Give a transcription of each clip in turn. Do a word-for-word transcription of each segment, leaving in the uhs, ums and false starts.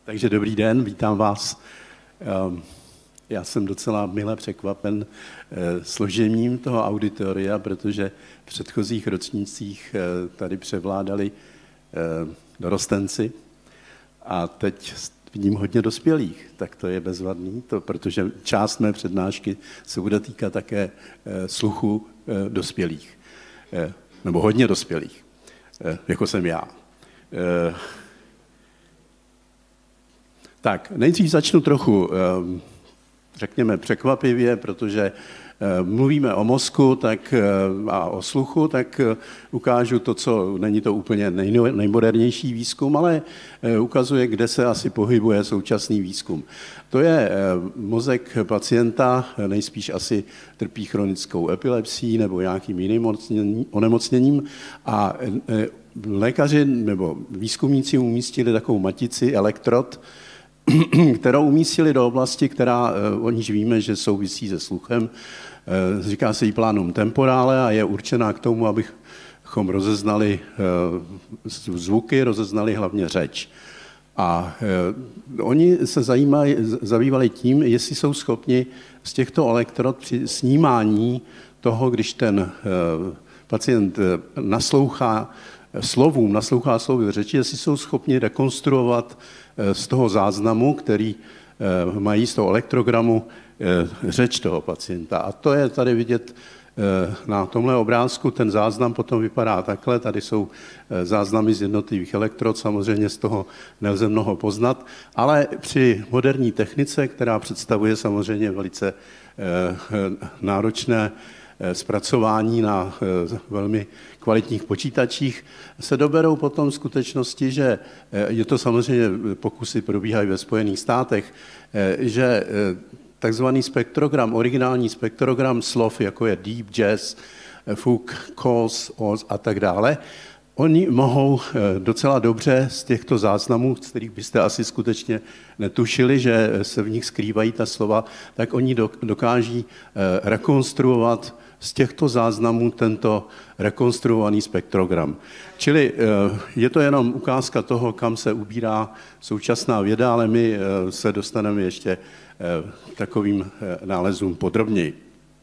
Takže dobrý den, vítám vás. Já jsem docela mile překvapen složením toho auditoria, protože v předchozích ročnících tady převládali dorostenci a teď vidím hodně dospělých, tak to je bezvadný, to, protože část mé přednášky se bude týkat také sluchu dospělých, nebo hodně dospělých, jako jsem já. Tak, nejdřív začnu trochu, řekněme, překvapivě, protože mluvíme o mozku tak, a o sluchu, tak ukážu to, co není to úplně nejmodernější výzkum, ale ukazuje, kde se asi pohybuje současný výzkum. To je mozek pacienta, nejspíš asi trpí chronickou epilepsií nebo nějakým jiným onemocněním a lékaři nebo výzkumníci umístili takovou matici, elektrod, kterou umístili do oblasti, která, o níž víme, že souvisí se sluchem. Říká se jí planum temporale a je určená k tomu, abychom rozeznali zvuky, rozeznali hlavně řeč. A oni se zajímají, zabývali tím, jestli jsou schopni z těchto elektrod při snímání toho, když ten pacient naslouchá slovům, naslouchá slovy řeči, jestli jsou schopni rekonstruovat z toho záznamu, který mají z toho elektrogramu, řeč toho pacienta. A to je tady vidět na tomhle obrázku. Ten záznam potom vypadá takhle. Tady jsou záznamy z jednotlivých elektrod. Samozřejmě z toho nelze mnoho poznat, ale při moderní technice, která představuje samozřejmě velice náročné zpracování na velmi kvalitních počítačích, se doberou potom skutečnosti, že je to samozřejmě, pokusy probíhají ve Spojených státech, že takzvaný spektrogram, originální spektrogram slov, jako je deep, jazz, fuk, calls, oz a tak dále, oni mohou docela dobře z těchto záznamů, z kterých byste asi skutečně netušili, že se v nich skrývají ta slova, tak oni dokáží rekonstruovat z těchto záznamů tento rekonstruovaný spektrogram. Čili je to jenom ukázka toho, kam se ubírá současná věda, ale my se dostaneme ještě k takovým nálezům podrobněji.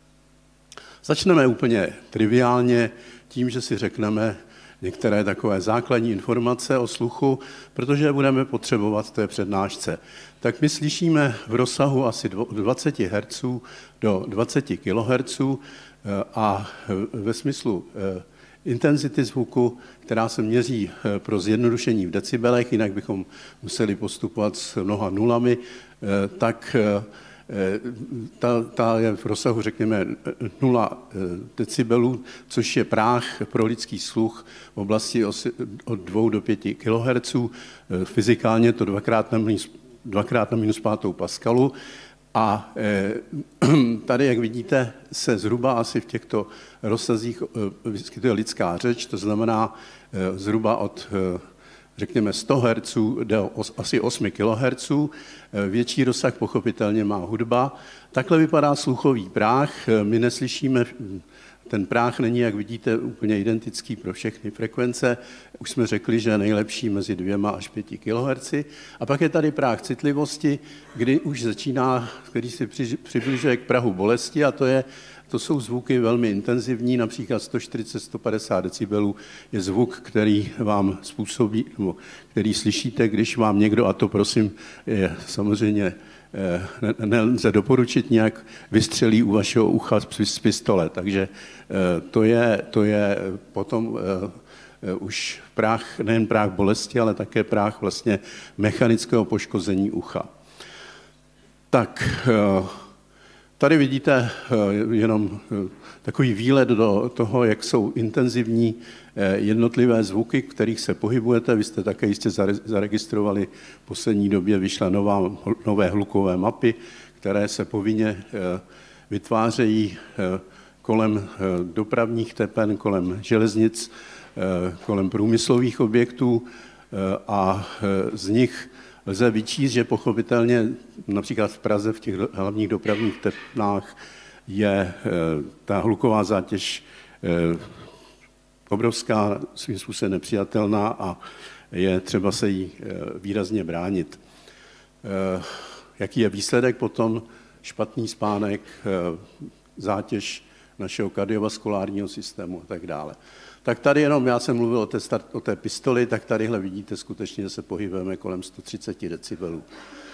Začneme úplně triviálně tím, že si řekneme některé takové základní informace o sluchu, protože je budeme potřebovat v té přednášce. Tak my slyšíme v rozsahu asi dvacet hertzů do dvacet kilohertzů a ve smyslu intenzity zvuku, která se měří pro zjednodušení v decibelech, jinak bychom museli postupovat s mnoha nulami, tak ta, ta je v rozsahu, řekněme, nula decibelů, což je práh pro lidský sluch v oblasti od dvou do pěti kilohertzů. Fyzikálně to dvakrát na minus, dvakrát na minus pátou Pascalu. A tady, jak vidíte, se zhruba asi v těchto rozsazích vyskytuje lidská řeč, to znamená zhruba od, řekněme, sto hertzů do asi osmi kilohertzů. Větší rozsah pochopitelně má hudba. Takhle vypadá sluchový práh. My neslyšíme, ten práh není, jak vidíte, úplně identický pro všechny frekvence. Už jsme řekli, že je nejlepší mezi dvěma až pěti kilohertzy. A pak je tady práh citlivosti, kdy už začíná, který se přibližuje k prahu bolesti, a to je To jsou zvuky velmi intenzivní, například sto čtyřicet až sto padesát decibelů je zvuk, který vám způsobí, nebo který slyšíte, když vám někdo, a to prosím, je samozřejmě nelze doporučit, nějak vystřelí u vašeho ucha z pistole. Takže to je, to je potom už práh, nejen práh bolesti, ale také práh vlastně mechanického poškození ucha. Tak, tady vidíte jenom takový výlet do toho, jak jsou intenzivní jednotlivé zvuky, kterých se pohybujete. Vy jste také jistě zaregistrovali, v poslední době vyšla nová, nové hlukové mapy, které se povinně vytvářejí kolem dopravních tepen, kolem železnic, kolem průmyslových objektů a z nich lze vyčíst, že pochopitelně například v Praze v těch hlavních dopravních tepnách je ta hluková zátěž obrovská, svým způsobem nepřijatelná a je třeba se jí výrazně bránit. Jaký je výsledek potom? Špatný spánek, zátěž našeho kardiovaskulárního systému a tak dále. Tak tady jenom, já jsem mluvil o té, start, o té pistoli, tak tadyhle vidíte skutečně, že se pohybujeme kolem sto třicet decibelů.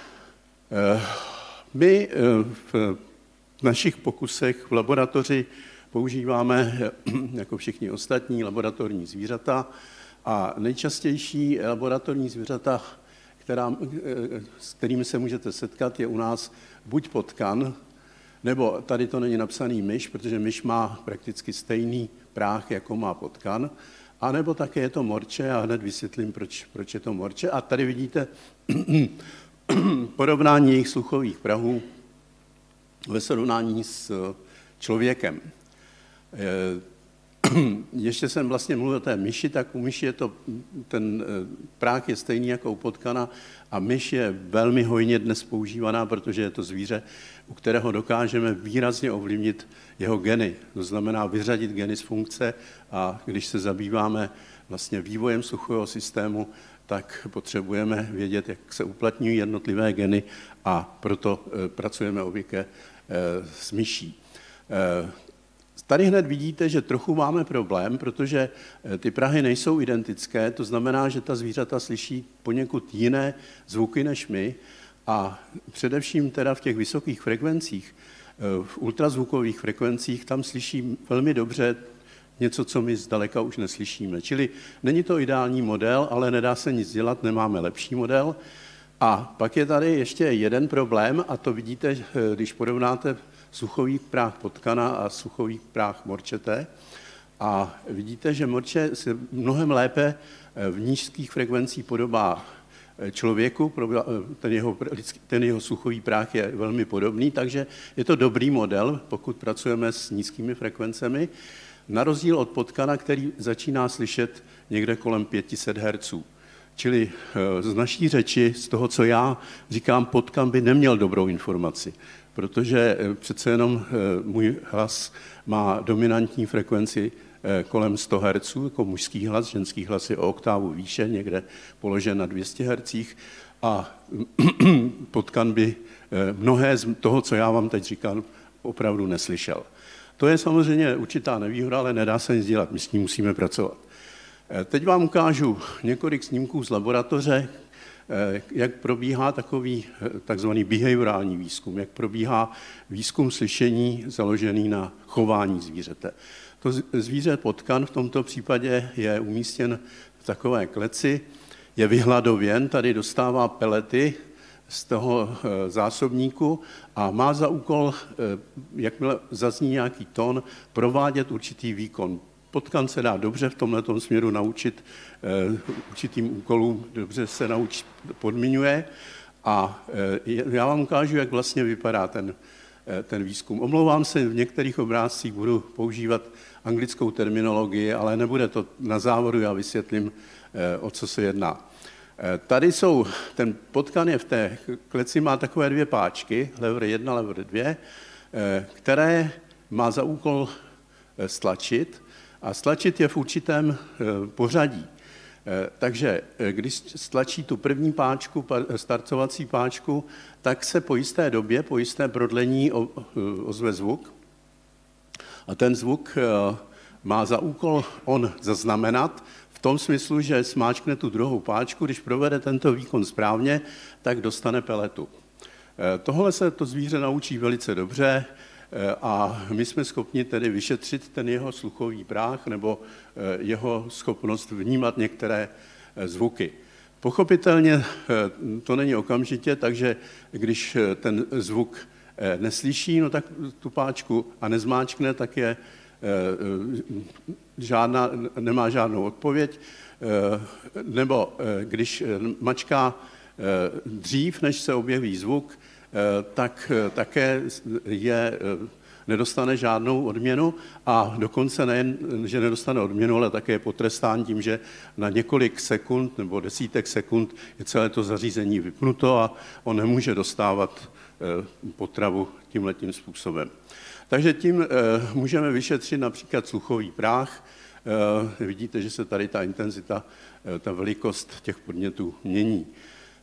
My v našich pokusech v laboratoři používáme, jako všichni ostatní, laboratorní zvířata a nejčastější laboratorní zvířata, která, s kterými se můžete setkat, je u nás buď potkan, nebo tady to není napsaný myš, protože myš má prakticky stejný práh, jako má potkan, a nebo také je to morče, a hned vysvětlím, proč, proč je to morče. A tady vidíte porovnání jejich sluchových prahů ve srovnání s člověkem. Ještě jsem vlastně mluvil o té myši, tak u myši je to, ten práh je stejný jako u potkana a myš je velmi hojně dnes používaná, protože je to zvíře, u kterého dokážeme výrazně ovlivnit jeho geny. To znamená vyřadit geny z funkce a když se zabýváme vlastně vývojem sluchového systému, tak potřebujeme vědět, jak se uplatňují jednotlivé geny a proto pracujeme obvykle s myší. Tady hned vidíte, že trochu máme problém, protože ty prahy nejsou identické, to znamená, že ta zvířata slyší poněkud jiné zvuky než my a především teda v těch vysokých frekvencích, v ultrazvukových frekvencích, tam slyší velmi dobře něco, co my zdaleka už neslyšíme. Čili není to ideální model, ale nedá se nic dělat, nemáme lepší model. A pak je tady ještě jeden problém a to vidíte, když porovnáte sluchový práh potkana a sluchový práh morčete. A vidíte, že morče se mnohem lépe v nízkých frekvencích podobá člověku, ten jeho, ten jeho sluchový práh je velmi podobný, takže je to dobrý model, pokud pracujeme s nízkými frekvencemi, na rozdíl od potkana, který začíná slyšet někde kolem pět set hertzů. Čili z naší řeči, z toho, co já říkám, potkan by neměl dobrou informaci, protože přece jenom můj hlas má dominantní frekvenci kolem sto hertzů, jako mužský hlas, ženský hlas je o oktávu výše, někde položen na dvě stě hertzích a potkan by mnohé z toho, co já vám teď říkám, opravdu neslyšel. To je samozřejmě určitá nevýhoda, ale nedá se nic dělat, my s tím musíme pracovat. Teď vám ukážu několik snímků z laboratoře, jak probíhá takový takzvaný behaviorální výzkum, jak probíhá výzkum slyšení založený na chování zvířete. To zvíře potkan v tomto případě je umístěn v takové kleci, je vyhladověn, tady dostává pelety z toho zásobníku a má za úkol, jakmile zazní nějaký tón, provádět určitý výkon. Potkan se dá dobře v tomhletom směru naučit určitým úkolům, dobře se naučit, podmiňuje a já vám ukážu, jak vlastně vypadá ten, ten výzkum. Omlouvám se, v některých obrázcích budu používat anglickou terminologii, ale nebude to na závodu, já vysvětlím, o co se jedná. Tady jsou, ten potkan je v té kleci, má takové dvě páčky, lever jedna, lever dvě, které má za úkol stlačit a stlačit je v určitém pořadí. Takže když stlačí tu první páčku, startovací páčku, tak se po jisté době, po jisté prodlení ozve zvuk a ten zvuk má za úkol on zaznamenat, v tom smyslu, že smáčkne tu druhou páčku, když provede tento výkon správně, tak dostane peletu. Tohle se to zvíře naučí velice dobře a my jsme schopni tedy vyšetřit ten jeho sluchový práh nebo jeho schopnost vnímat některé zvuky. Pochopitelně to není okamžitě, takže když ten zvuk neslyší, no tak tu páčku a nezmáčkne, tak je žádná, nemá žádnou odpověď, nebo když mačká dřív, než se objeví zvuk, tak také je, nedostane žádnou odměnu a dokonce nejen, že nedostane odměnu, ale také je potrestán tím, že na několik sekund nebo desítek sekund je celé to zařízení vypnuto a on nemůže dostávat potravu tímhletím způsobem. Takže tím e, můžeme vyšetřit například sluchový práh. E, vidíte, že se tady ta intenzita, e, ta velikost těch podnětů mění.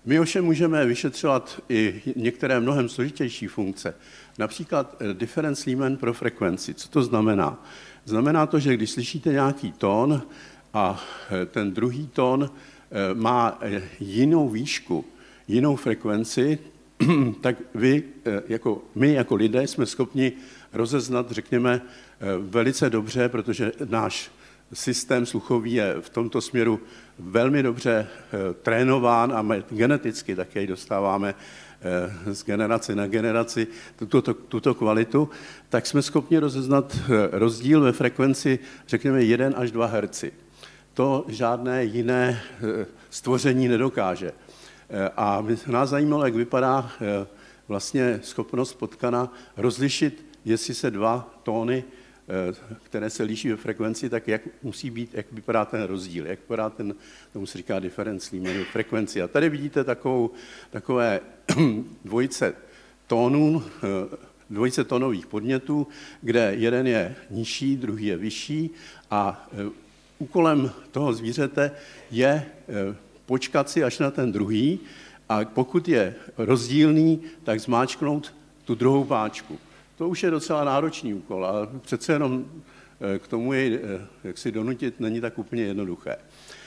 My ovšem můžeme vyšetřovat i některé mnohem složitější funkce, například difference Lyman pro frekvenci. Co to znamená? Znamená to, že když slyšíte nějaký tón a ten druhý tón má jinou výšku, jinou frekvenci, tak vy, jako my jako lidé, jsme schopni rozeznat, řekněme, velice dobře, protože náš systém sluchový je v tomto směru velmi dobře trénován a my geneticky také ji dostáváme z generace na generaci tuto, tuto kvalitu, tak jsme schopni rozeznat rozdíl ve frekvenci, řekněme, jedna až dva hertzy. To žádné jiné stvoření nedokáže. A nás zajímalo, jak vypadá vlastně schopnost potkana rozlišit, jestli se dva tóny, které se liší ve frekvenci, tak jak musí být, jak vypadá ten rozdíl, jak vypadá ten, tomu se říká difference Lyman frekvenci. A tady vidíte takovou, takové dvojice tónů, dvojice tónových podnětů, kde jeden je nižší, druhý je vyšší a úkolem toho zvířete je počkat si až na ten druhý a pokud je rozdílný, tak zmáčknout tu druhou páčku. To už je docela náročný úkol, ale přece jenom k tomu jej, jak si donutit, není tak úplně jednoduché.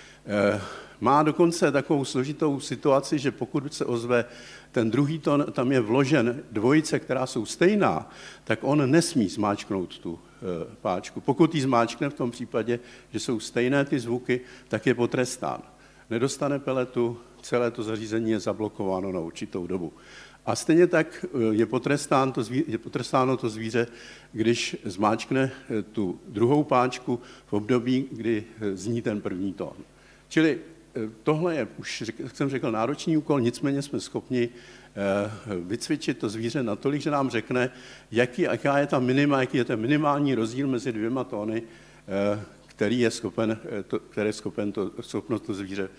Má dokonce takovou složitou situaci, že pokud se ozve ten druhý tón, tam je vložen dvojice, která jsou stejná, tak on nesmí zmáčknout tu páčku. Pokud ji zmáčkne v tom případě, že jsou stejné ty zvuky, tak je potrestán. Nedostane peletu, celé to zařízení je zablokováno na určitou dobu. A stejně tak je, potrestán to zvíře, je potrestáno to zvíře, když zmáčkne tu druhou páčku v období, kdy zní ten první tón. Čili tohle je, už jak jsem řekl, náročný úkol, nicméně jsme schopni vycvičit to zvíře natolik, že nám řekne, jaký, jaká je ta minima, jaký je ten minimální rozdíl mezi dvěma tóny, který je schopen, to, které je schopen to, schopnost to zvíře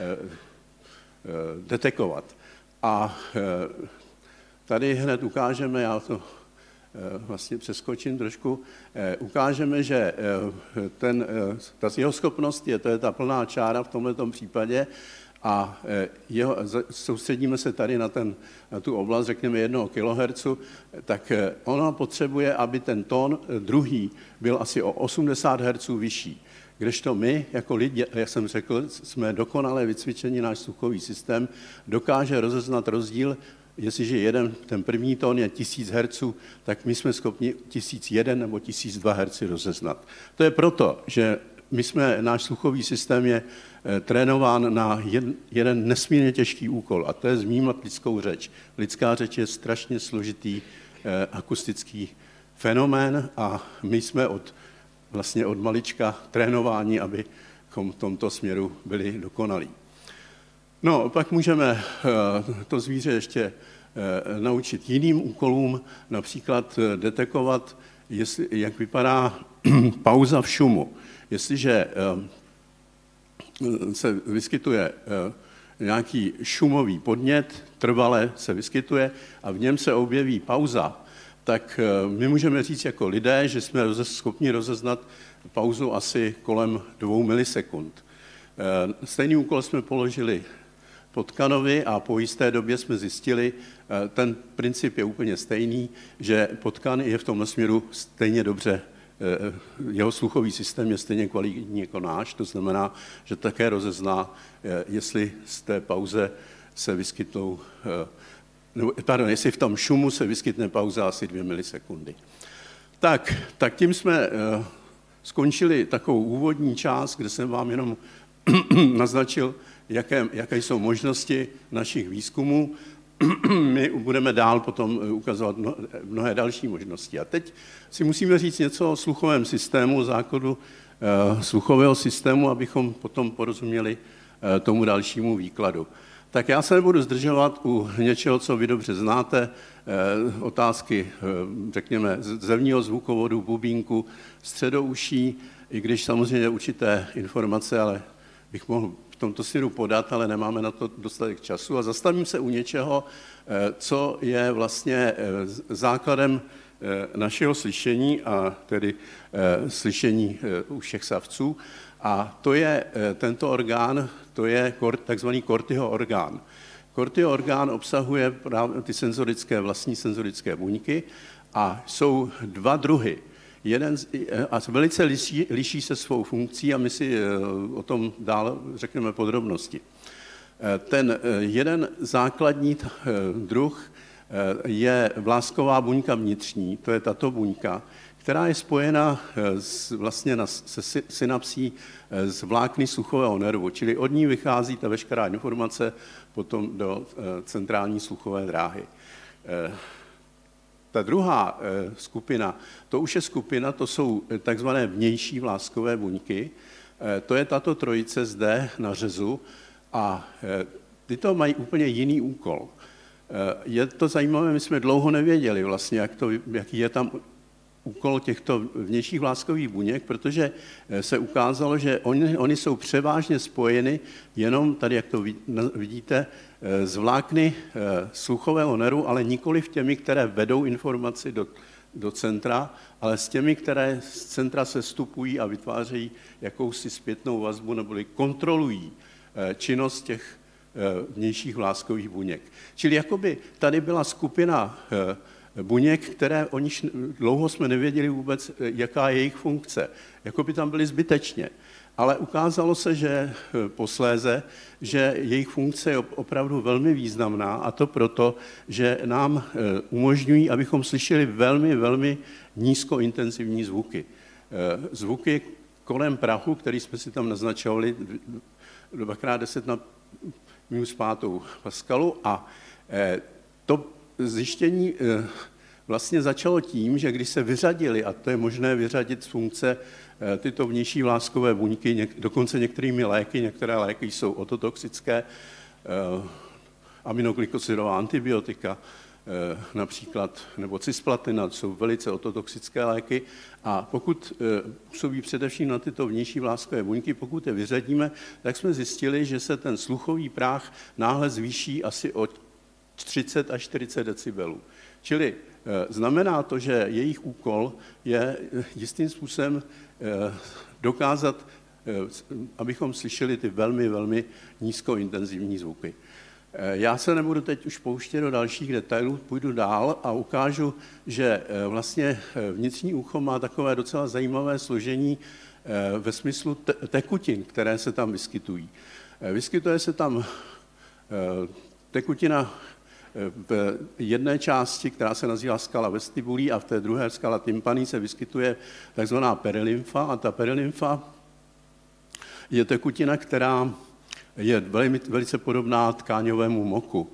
detekovat. A tady hned ukážeme, já to vlastně přeskočím trošku, ukážeme, že ten, ta jeho schopnost je, to je ta plná čára v tomto případě a jeho, soustředíme se tady na, ten, na tu oblast, řekněme jednoho kilohertzu, tak ona potřebuje, aby ten tón druhý byl asi o osmdesát hertzů vyšší. Kdežto my, jako lidi, jak jsem řekl, jsme dokonale vycvičeni, náš sluchový systém dokáže rozeznat rozdíl, jestliže jeden, ten první tón je tisíc hertzů, tak my jsme schopni tisíc jeden nebo tisíc dva hertzy rozeznat. To je proto, že my jsme, náš sluchový systém je trénován na jeden, jeden nesmírně těžký úkol, a to je zmímat lidskou řeč. Lidská řeč je strašně složitý eh, akustický fenomén a my jsme od vlastně od malička trénování, aby v tomto směru byli dokonalí. No, pak můžeme to zvíře ještě naučit jiným úkolům, například detekovat, jestli, jak vypadá pauza v šumu. Jestliže se vyskytuje nějaký šumový podnět, trvale se vyskytuje a v něm se objeví pauza, tak my můžeme říct jako lidé, že jsme schopni rozeznat pauzu asi kolem dvou milisekund. Stejný úkol jsme položili potkanovi a po jisté době jsme zjistili, ten princip je úplně stejný, že potkan je v tomhle směru stejně dobře, jeho sluchový systém je stejně kvalitní jako náš, to znamená, že také rozezná, jestli z té pauze se vyskytnou Pardon, jestli v tom šumu se vyskytne pauza asi dvě milisekundy. Tak, tak tím jsme uh, skončili takovou úvodní část, kde jsem vám jenom naznačil, jaké, jaké jsou možnosti našich výzkumů. My budeme dál potom ukazovat mnohé další možnosti. A teď si musíme říct něco o sluchovém systému, základu uh, sluchového systému, abychom potom porozuměli uh, tomu dalšímu výkladu. Tak já se nebudu zdržovat u něčeho, co vy dobře znáte, eh, otázky, eh, řekněme, zevního zvukovodu, bubínku, středouší, i když samozřejmě určité informace, ale bych mohl v tomto směru podat, ale nemáme na to dostatek času. A zastavím se u něčeho, eh, co je vlastně eh, základem eh, našeho slyšení, a tedy eh, slyšení eh, u všech savců. A to je eh, tento orgán, to je takzvaný Cortiho orgán. Cortio orgán obsahuje právě ty senzorické, vlastní senzorické buňky a jsou dva druhy. Jeden z, a velice liší, liší se svou funkcí a my si o tom dál řekneme podrobnosti. Ten jeden základní druh je vlásková buňka vnitřní, to je tato buňka, která je spojena s, vlastně na, se synapsí z vlákny sluchového nervu, čili od ní vychází ta veškerá informace potom do centrální sluchové dráhy. Ta druhá skupina, to už je skupina, to jsou takzvané vnější vláskové buňky, to je tato trojice zde na řezu a tyto mají úplně jiný úkol. Je to zajímavé, my jsme dlouho nevěděli vlastně, jak to, jaký je tam úkol těchto vnějších vláskových buněk, protože se ukázalo, že oni, oni jsou převážně spojeny jenom tady, jak to vidíte, z vlákny sluchového nervu, ale nikoli v těmi, které vedou informaci do, do centra, ale s těmi, které z centra se vstupují a vytvářejí jakousi zpětnou vazbu neboli kontrolují činnost těch vnějších vláskových buněk. Čili jakoby tady byla skupina buněk, které o nich dlouho jsme nevěděli vůbec, jaká je jejich funkce. Jakoby tam byly zbytečně. Ale ukázalo se, že posléze, že jejich funkce je opravdu velmi významná a to proto, že nám umožňují, abychom slyšeli velmi, velmi nízkointenzivní zvuky. Zvuky kolem prahu, který jsme si tam naznačovali dvakrát deset na minus pátou Pascalu a to zjištění vlastně začalo tím, že když se vyřadili, a to je možné vyřadit z funkce tyto vnější vláskové buňky, dokonce některými léky, některé léky jsou ototoxické, aminoglykosidová antibiotika například, nebo cisplatina, jsou velice ototoxické léky a pokud působí především na tyto vnější vláskové buňky, pokud je vyřadíme, tak jsme zjistili, že se ten sluchový práh náhle zvýší asi o třicet až čtyřicet decibelů. Čili znamená to, že jejich úkol je jistým způsobem dokázat, abychom slyšeli ty velmi, velmi nízkointenzivní zvuky. Já se nebudu teď už pouštět do dalších detailů, půjdu dál a ukážu, že vlastně vnitřní ucho má takové docela zajímavé složení ve smyslu tekutin, které se tam vyskytují. Vyskytuje se tam tekutina v jedné části, která se nazývá skala vestibulí a v té druhé skala tympaní se vyskytuje takzvaná perilymfa a ta perilymfa je tekutina, která je velmi, velice podobná tkáňovému moku.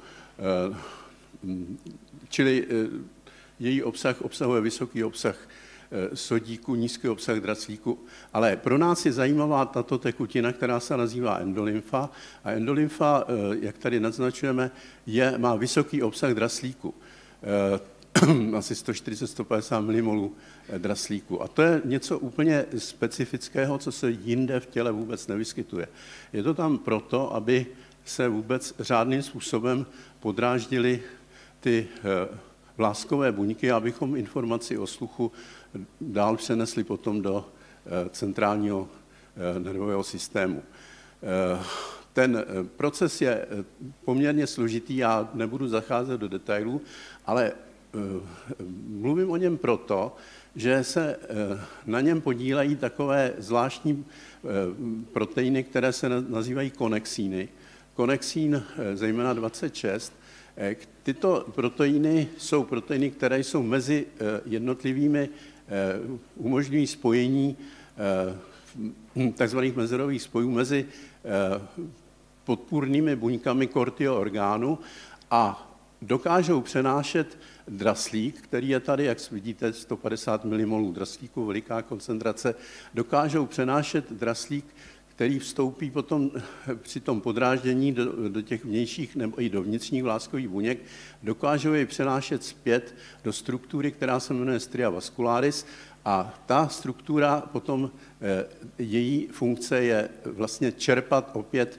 Čili její obsah obsahuje vysoký obsah sodíku, nízký obsah draslíku, ale pro nás je zajímavá tato tekutina, která se nazývá endolymfa a endolymfa, jak tady naznačujeme, je, má vysoký obsah draslíku, asi sto čtyřicet až sto padesát milimolů draslíku. A to je něco úplně specifického, co se jinde v těle vůbec nevyskytuje. Je to tam proto, aby se vůbec řádným způsobem podráždily ty vláskové buňky, abychom informaci o sluchu dál přenesli potom do centrálního nervového systému. Ten proces je poměrně složitý, já nebudu zacházet do detailů, ale mluvím o něm proto, že se na něm podílejí takové zvláštní proteiny, které se nazývají konexíny. Konexín zejména dvacet šest. Tyto proteiny jsou proteiny, které jsou mezi jednotlivými, umožňují spojení takzvaných mezerových spojů mezi podpůrnými buňkami Cortio orgánu a dokážou přenášet draslík, který je tady, jak vidíte, sto padesát milimolů draslíku, veliká koncentrace, dokážou přenášet draslík, který vstoupí potom při tom podráždění do, do těch vnějších nebo i do vnitřních vláskových buněk, dokážou jej přenášet zpět do struktury, která se jmenuje stria vascularis a ta struktura potom, její funkce je vlastně čerpat opět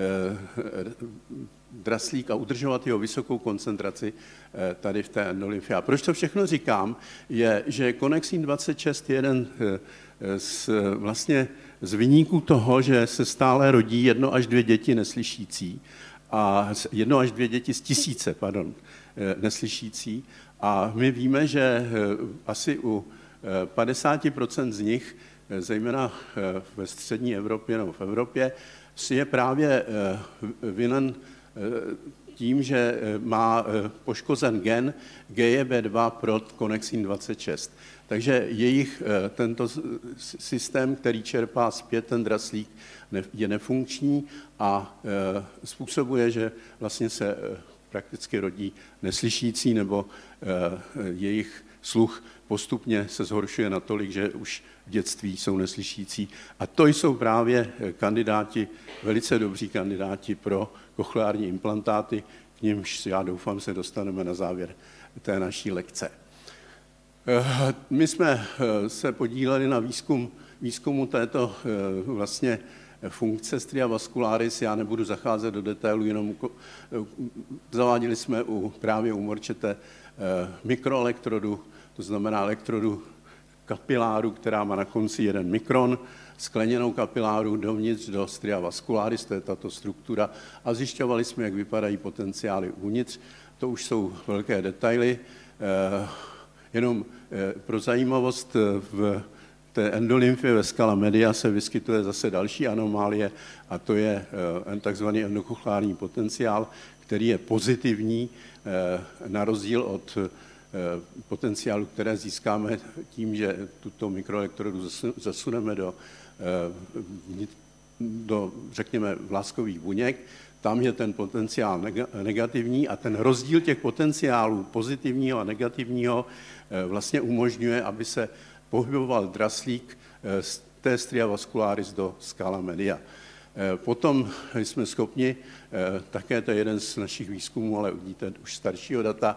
draslík a udržovat jeho vysokou koncentraci tady v té endolymfě. A proč to všechno říkám, je, že konexín dvacet šest je jeden z, vlastně z viníků toho, že se stále rodí jedno až dvě děti neslyšící a jedno až dvě děti z tisíce, pardon, neslyšící. A my víme, že asi u padesát procent z nich, zejména ve střední Evropě nebo v Evropě, si je právě vinen tím, že má poškozen gen G J B dva pro konexin dvacet šest. Takže jejich tento systém, který čerpá zpět ten draslík, je nefunkční a způsobuje, že vlastně se prakticky rodí neslyšící nebo jejich sluch postupně se zhoršuje natolik, že už v dětství jsou neslyšící. A to jsou právě kandidáti, velice dobří kandidáti pro kochleární implantáty, k nimž já doufám se dostaneme na závěr té naší lekce. My jsme se podíleli na výzkum, výzkumu této vlastně funkce stria vascularis, já nebudu zacházet do detailu, jenom zaváděli jsme u, právě u morčete mikroelektrodu, to znamená elektrodu kapiláru, která má na konci jeden mikron, skleněnou kapiláru dovnitř do stria vascularis, to je tato struktura, a zjišťovali jsme, jak vypadají potenciály uvnitř. To už jsou velké detaily. Jenom pro zajímavost, v té endolymfě ve scala media se vyskytuje zase další anomálie a to je takzvaný endokochlární potenciál, který je pozitivní na rozdíl od potenciálu, které získáme tím, že tuto mikroelektrodu zasuneme do, do, řekněme, vláskových buněk. Tam je ten potenciál negativní a ten rozdíl těch potenciálů pozitivního a negativního vlastně umožňuje, aby se pohyboval draslík z té stria vascularis do scala media. Potom jsme schopni, také to je jeden z našich výzkumů, ale uvidíte už staršího data,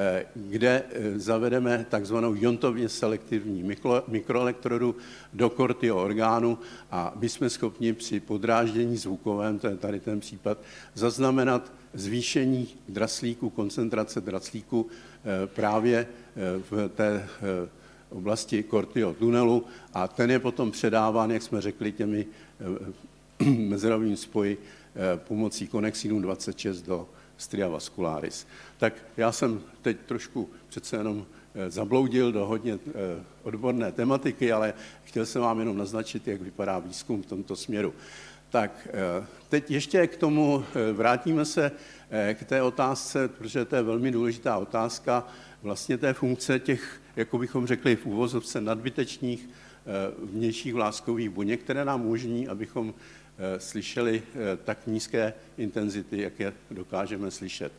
kde zavedeme takzvanou iontovně selektivní mikroelektrodu do kortio orgánu a my jsme schopni při podráždění zvukovém, to je tady ten případ, zaznamenat zvýšení draslíku, koncentrace draslíku právě v té oblasti kortio tunelu a ten je potom předáván, jak jsme řekli, těmi mezerovými spoji pomocí konexinu dvacet šest do stria vascularis. Tak já jsem teď trošku přece jenom zabloudil do hodně odborné tematiky, ale chtěl jsem vám jenom naznačit, jak vypadá výzkum v tomto směru. Tak teď ještě k tomu vrátíme se k té otázce, protože to je velmi důležitá otázka, vlastně té funkce těch, jako bychom řekli v úvozovce, nadbytečných vnějších vláskových buněk, které nám umožní, abychom slyšeli tak nízké intenzity, jak je dokážeme slyšet.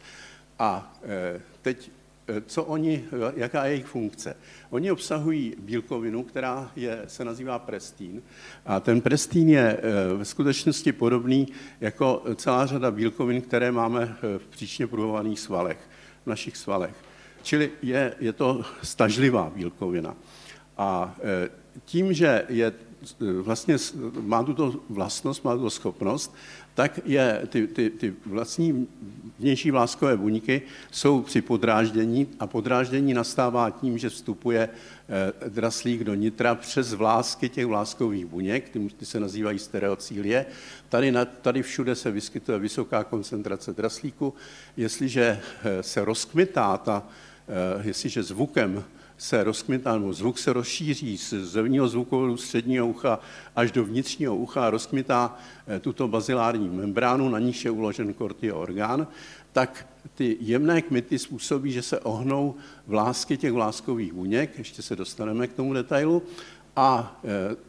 A teď, co oni, jaká je jejich funkce? Oni obsahují bílkovinu, která je, se nazývá prestín. A ten prestín je ve skutečnosti podobný jako celá řada bílkovin, které máme v příčně pruhovaných svalech, v našich svalech. Čili je, je to stažlivá bílkovina. A tím, že je vlastně má tuto vlastnost, má tuto schopnost, tak je ty, ty, ty vlastní vnější vláskové buňky jsou při podráždění a podráždění nastává tím, že vstupuje draslík do nitra přes vlásky těch vláskových buněk, ty, ty se nazývají stereocílie. Tady, na, tady všude se vyskytuje vysoká koncentrace draslíku. Jestliže se rozkmitá ta, jestliže zvukem se rozkmitá, nebo zvuk se rozšíří z zevního zvukovodu středního ucha až do vnitřního ucha a rozkmitá tuto bazilární membránu, na níž je uložen kortio orgán, tak ty jemné kmity způsobí, že se ohnou vlásky těch vláskových buněk, ještě se dostaneme k tomu detailu, a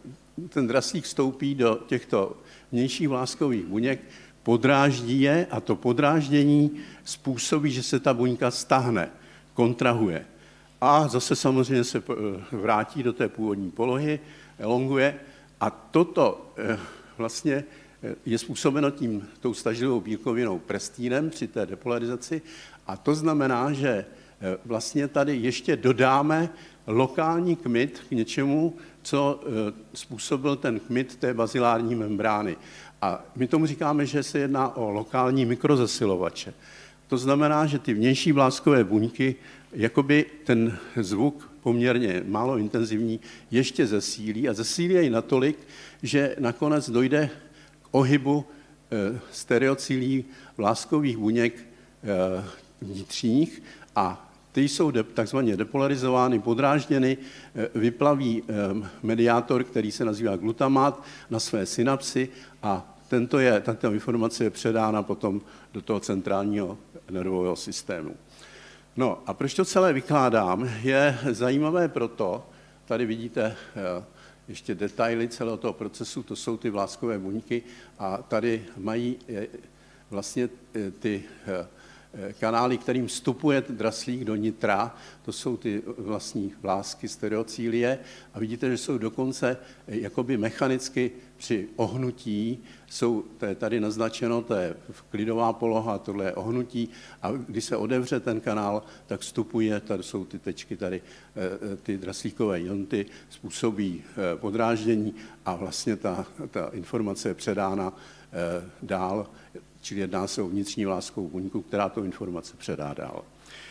ten draslík vstoupí do těchto vnějších vláskových buněk, podráždí je a to podráždění způsobí, že se ta buňka stáhne, kontrahuje. A zase samozřejmě se vrátí do té původní polohy, elonguje. A toto vlastně je způsobeno tím, tou stažlivou bílkovinou prestínem při té depolarizaci. A to znamená, že vlastně tady ještě dodáme lokální kmit k něčemu, co způsobil ten kmit té bazilární membrány. A my tomu říkáme, že se jedná o lokální mikrozesilovače. To znamená, že ty vnější vláskové buňky jakoby ten zvuk poměrně málo intenzivní ještě zesílí a zesílí jej natolik, že nakonec dojde k ohybu stereocílí vláskových buněk vnitřních a ty jsou de, takzvaně depolarizovány, podrážděny, vyplaví mediátor, který se nazývá glutamát, na své synapsy a tento je, tato informace je předána potom do toho centrálního nervového systému. No a proč to celé vykládám, je zajímavé proto, tady vidíte ještě detaily celého toho procesu, to jsou ty vláskové buňky a tady mají vlastně ty kanály, kterým vstupuje draslík do nitra, to jsou ty vlastní vlásky stereocílie a vidíte, že jsou dokonce jakoby mechanicky při ohnutí, jsou, to je tady naznačeno, to je klidová poloha, tohle je ohnutí a když se otevře ten kanál, tak vstupuje, tady jsou ty tečky, tady ty draslíkové ionty, způsobí podráždění a vlastně ta, ta informace je předána dál, čili jedná se o vnitřní vláskovou buňku, která tu informace předá dál.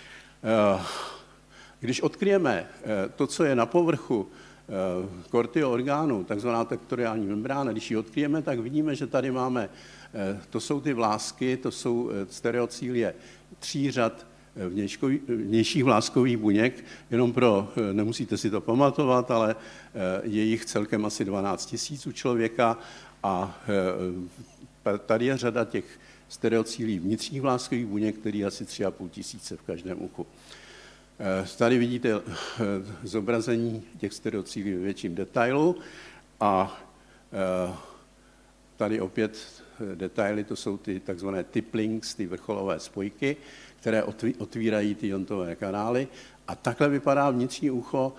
Když odkryjeme to, co je na povrchu kortio orgánu, takzvaná tektoriální membrána, když ji odkryjeme, tak vidíme, že tady máme, to jsou ty vlásky, to jsou stereocílie tří řad vnějších vláskových buněk, jenom pro, nemusíte si to pamatovat, ale je jich celkem asi dvanáct tisíc u člověka a tady je řada těch stereocílí vnitřních vláskových buněk, který je asi tři a půl tisíce v každém uchu. Tady vidíte zobrazení těch stereocílí ve větším detailu a tady opět detaily, to jsou ty takzvané tip links, ty vrcholové spojky, které otvírají ty iontové kanály a takhle vypadá vnitřní ucho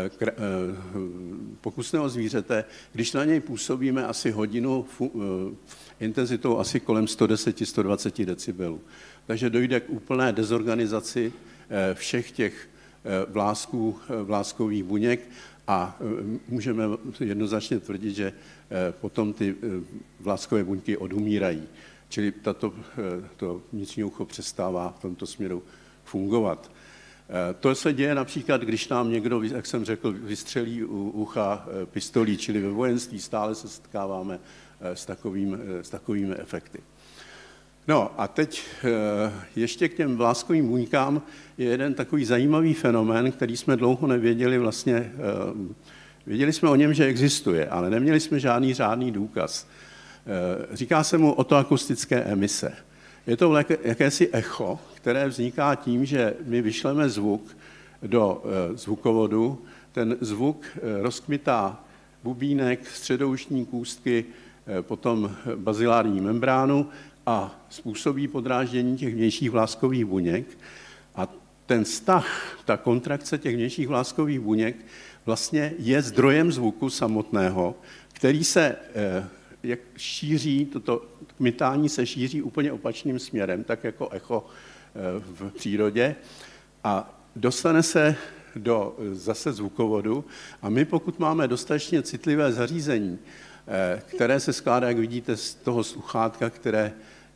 pokusného zvířete, když na něj působíme asi hodinu intenzitou asi kolem sto deset až sto dvacet decibelů. Takže dojde k úplné dezorganizaci všech těch vlásků, vláskových buněk a můžeme jednoznačně tvrdit, že potom ty vláskové buňky odumírají. Čili tato, to vnitřní ucho přestává v tomto směru fungovat. To se děje například, když nám někdo, jak jsem řekl, vystřelí u ucha pistolí, čili ve vojenství stále se setkáváme s, takovým, s takovými efekty. No a teď ještě k těm vláskovým buňkám je jeden takový zajímavý fenomén, který jsme dlouho nevěděli vlastně, věděli jsme o něm, že existuje, ale neměli jsme žádný řádný důkaz. Říká se mu otoakustické emise. Je to jakési echo, které vzniká tím, že my vyšleme zvuk do zvukovodu, ten zvuk rozkmitá bubínek, středoušní kůstky, potom bazilární membránu a způsobí podráždění těch vnějších vláskových buněk. A ten vztah, ta kontrakce těch vnějších vláskových buněk vlastně je zdrojem zvuku samotného, který se jak šíří, toto kmitání se šíří úplně opačným směrem, tak jako echo v přírodě a dostane se do zase zvukovodu a my, pokud máme dostatečně citlivé zařízení, které se skládá, jak vidíte, z toho sluchátka, které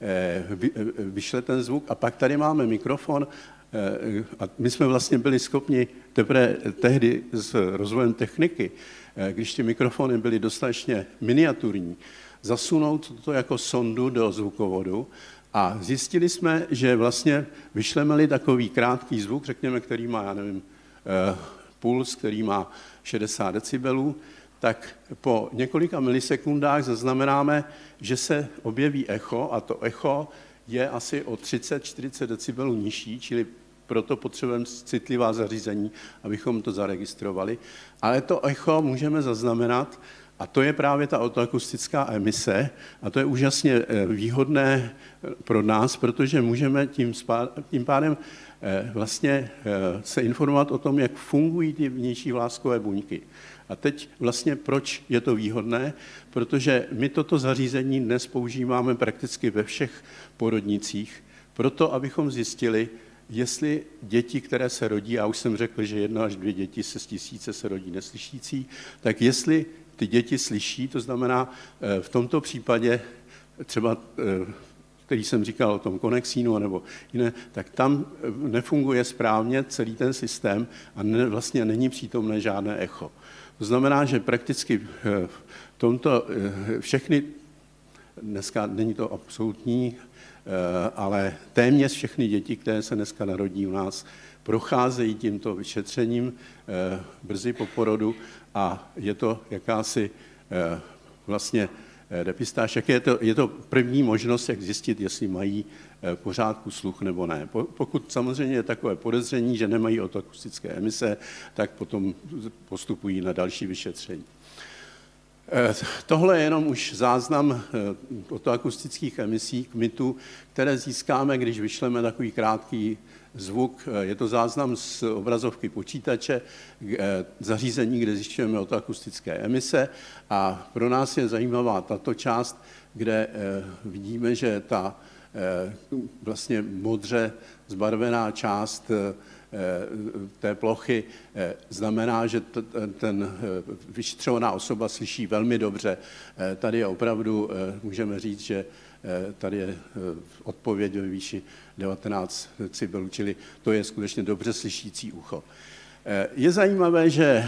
vyšle ten zvuk a pak tady máme mikrofon a my jsme vlastně byli schopni teprve tehdy s rozvojem techniky, když ty mikrofony byly dostatečně miniaturní, zasunout to jako sondu do zvukovodu a zjistili jsme, že vlastně vyšleme-li takový krátký zvuk, řekněme, který má, já nevím, puls, který má šedesát decibelů, tak po několika milisekundách zaznamenáme, že se objeví echo a to echo je asi o třicet čtyřicet decibelů nižší, čili proto potřebujeme citlivá zařízení, abychom to zaregistrovali. Ale to echo můžeme zaznamenat a to je právě ta otoakustická emise a to je úžasně výhodné pro nás, protože můžeme tím, tím pádem vlastně se informovat o tom, jak fungují ty vnější vláskové buňky. A teď vlastně proč je to výhodné? Protože my toto zařízení dnes používáme prakticky ve všech porodnicích, proto abychom zjistili, jestli děti, které se rodí, já už jsem řekl, že jedna až dvě děti se z tisíce se rodí neslyšící, tak jestli ty děti slyší, to znamená v tomto případě třeba, který jsem říkal o tom konexínu nebo jiné, tak tam nefunguje správně celý ten systém a ne, vlastně není přítomné žádné echo. To znamená, že prakticky v tomto všechny dneska není to absolutní, ale téměř všechny děti, které se dneska narodí u nás, procházejí tímto vyšetřením brzy po porodu a je to jakási vlastně depistáž, jak je to, je to první možnost, jak zjistit, jestli mají v pořádku sluch nebo ne. Pokud samozřejmě je takové podezření, že nemají otoakustické emise, tak potom postupují na další vyšetření. Tohle je jenom už záznam otoakustických emisí kmitu, které získáme, když vyšleme takový krátký zvuk. Je to záznam z obrazovky počítače, zařízení, kde zjišťujeme otoakustické emise a pro nás je zajímavá tato část, kde vidíme, že ta vlastně modře zbarvená část té plochy znamená, že ten vyšetřovaná osoba slyší velmi dobře. Tady je opravdu, můžeme říct, že tady je odpověď ve výši devatenáct decibelů, čili to je skutečně dobře slyšící ucho. Je zajímavé, že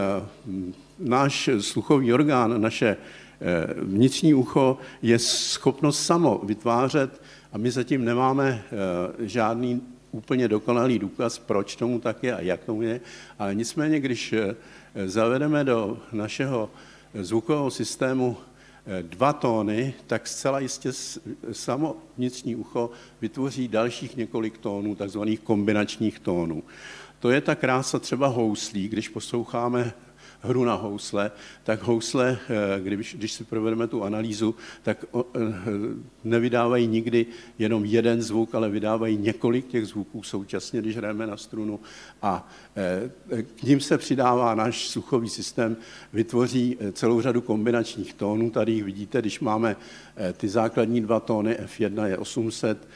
náš sluchový orgán, naše vnitřní ucho je schopnost samo vytvářet a my zatím nemáme žádný úplně dokonalý důkaz, proč tomu tak je a jak tomu je, ale nicméně, když zavedeme do našeho zvukového systému dva tóny, tak zcela jistě samo vnitřní ucho vytvoří dalších několik tónů, takzvaných kombinačních tónů. To je ta krása třeba houslí, když posloucháme hru na housle, tak housle, když, když si provedeme tu analýzu, tak nevydávají nikdy jenom jeden zvuk, ale vydávají několik těch zvuků současně, když hrajeme na strunu a k ním se přidává náš sluchový systém, vytvoří celou řadu kombinačních tónů. Tady jich vidíte, když máme ty základní dva tóny, F jedna je osm set,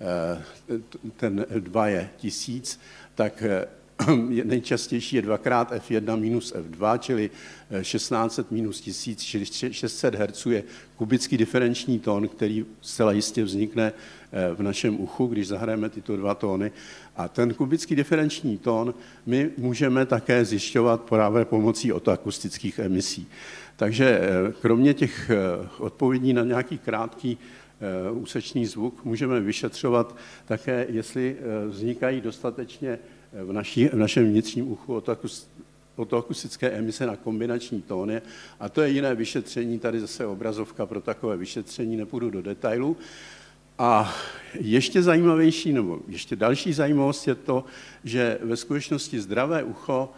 ten dva je tisíc, tak nejčastější je dvakrát F jedna minus F dva, čili šestnáct set minus tisíc, čili šest set hertzů je kubický diferenční tón, který zcela jistě vznikne v našem uchu, když zahrajeme tyto dva tóny. A ten kubický diferenční tón my můžeme také zjišťovat právě pomocí otoakustických emisí. Takže kromě těch odpovědí na nějaký krátký úsečný zvuk můžeme vyšetřovat také, jestli vznikají dostatečně v, naší, v našem vnitřním uchu otoakustické emise na kombinační tóny. A to je jiné vyšetření, tady zase obrazovka pro takové vyšetření, nepůjdu do detailu. A ještě zajímavější, nebo ještě další zajímavost je to, že ve skutečnosti zdravé ucho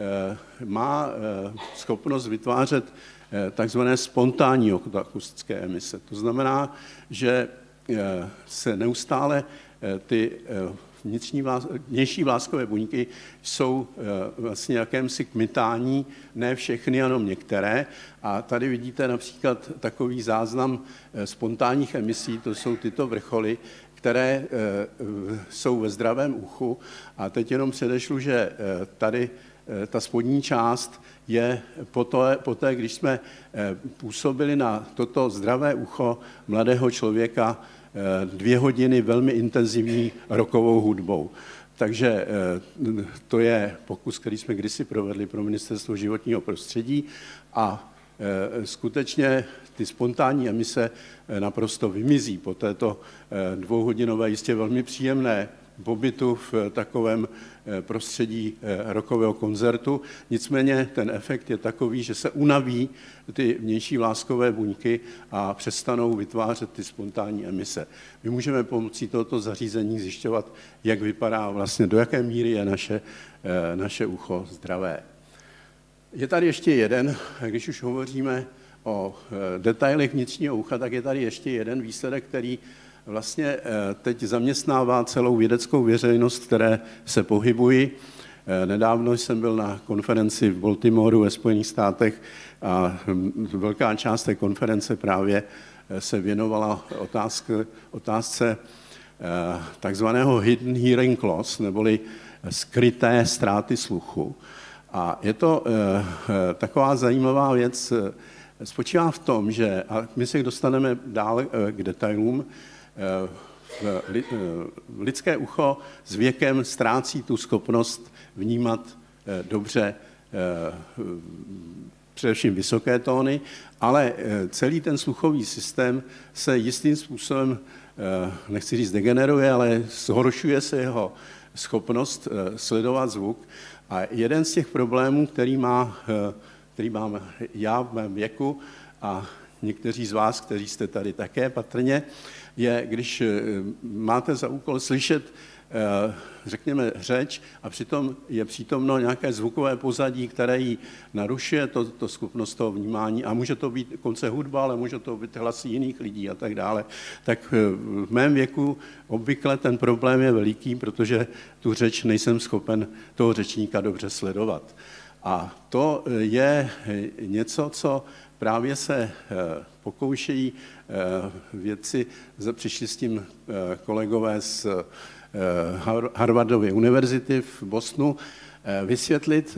má schopnost vytvářet takzvané spontánní otoakustické emise. To znamená, že se neustále ty vnitřní vlás, vnější vláskové buňky jsou vlastně jakémsi kmitání, ne všechny, jenom některé. A tady vidíte například takový záznam spontánních emisí, to jsou tyto vrcholy, které jsou ve zdravém uchu. A teď jenom předešlu, že tady ta spodní část je poté, poté, když jsme působili na toto zdravé ucho mladého člověka dvě hodiny velmi intenzivní rockovou hudbou. Takže to je pokus, který jsme kdysi provedli pro Ministerstvo životního prostředí a skutečně ty spontánní emise naprosto vymizí po této dvouhodinové, jistě velmi příjemné pobytu v takovém prostředí rockového koncertu. Nicméně ten efekt je takový, že se unaví ty vnější vláskové buňky a přestanou vytvářet ty spontánní emise. My můžeme pomocí tohoto zařízení zjišťovat, jak vypadá vlastně, do jaké míry je naše, naše ucho zdravé. Je tady ještě jeden, když už hovoříme o detailech vnitřního ucha, tak je tady ještě jeden výsledek, který vlastně teď zaměstnává celou vědeckou veřejnost, které se pohybují. Nedávno jsem byl na konferenci v Baltimoru ve Spojených státech a velká část té konference právě se věnovala otázky, otázce takzvaného hidden hearing loss, neboli skryté ztráty sluchu. A je to taková zajímavá věc, spočívá v tom, že, a my se dostaneme dále k detailům, lidské ucho s věkem ztrácí tu schopnost vnímat dobře především vysoké tóny, ale celý ten sluchový systém se jistým způsobem, nechci říct degeneruje, ale zhoršuje se jeho schopnost sledovat zvuk. A jeden z těch problémů, který, má, který mám já v mém věku a někteří z vás, kteří jste tady také patrně, je, když máte za úkol slyšet, řekněme, řeč a přitom je přítomno nějaké zvukové pozadí, které ji narušuje, to, to schopnost toho vnímání, a může to být konce hudba, ale může to být hlasy jiných lidí a tak dále. Tak v mém věku obvykle ten problém je veliký, protože tu řeč nejsem schopen toho řečníka dobře sledovat. A to je něco, co právě se pokoušejí vědci, přišli s tím kolegové z Harvardovy univerzity v Bostonu, vysvětlit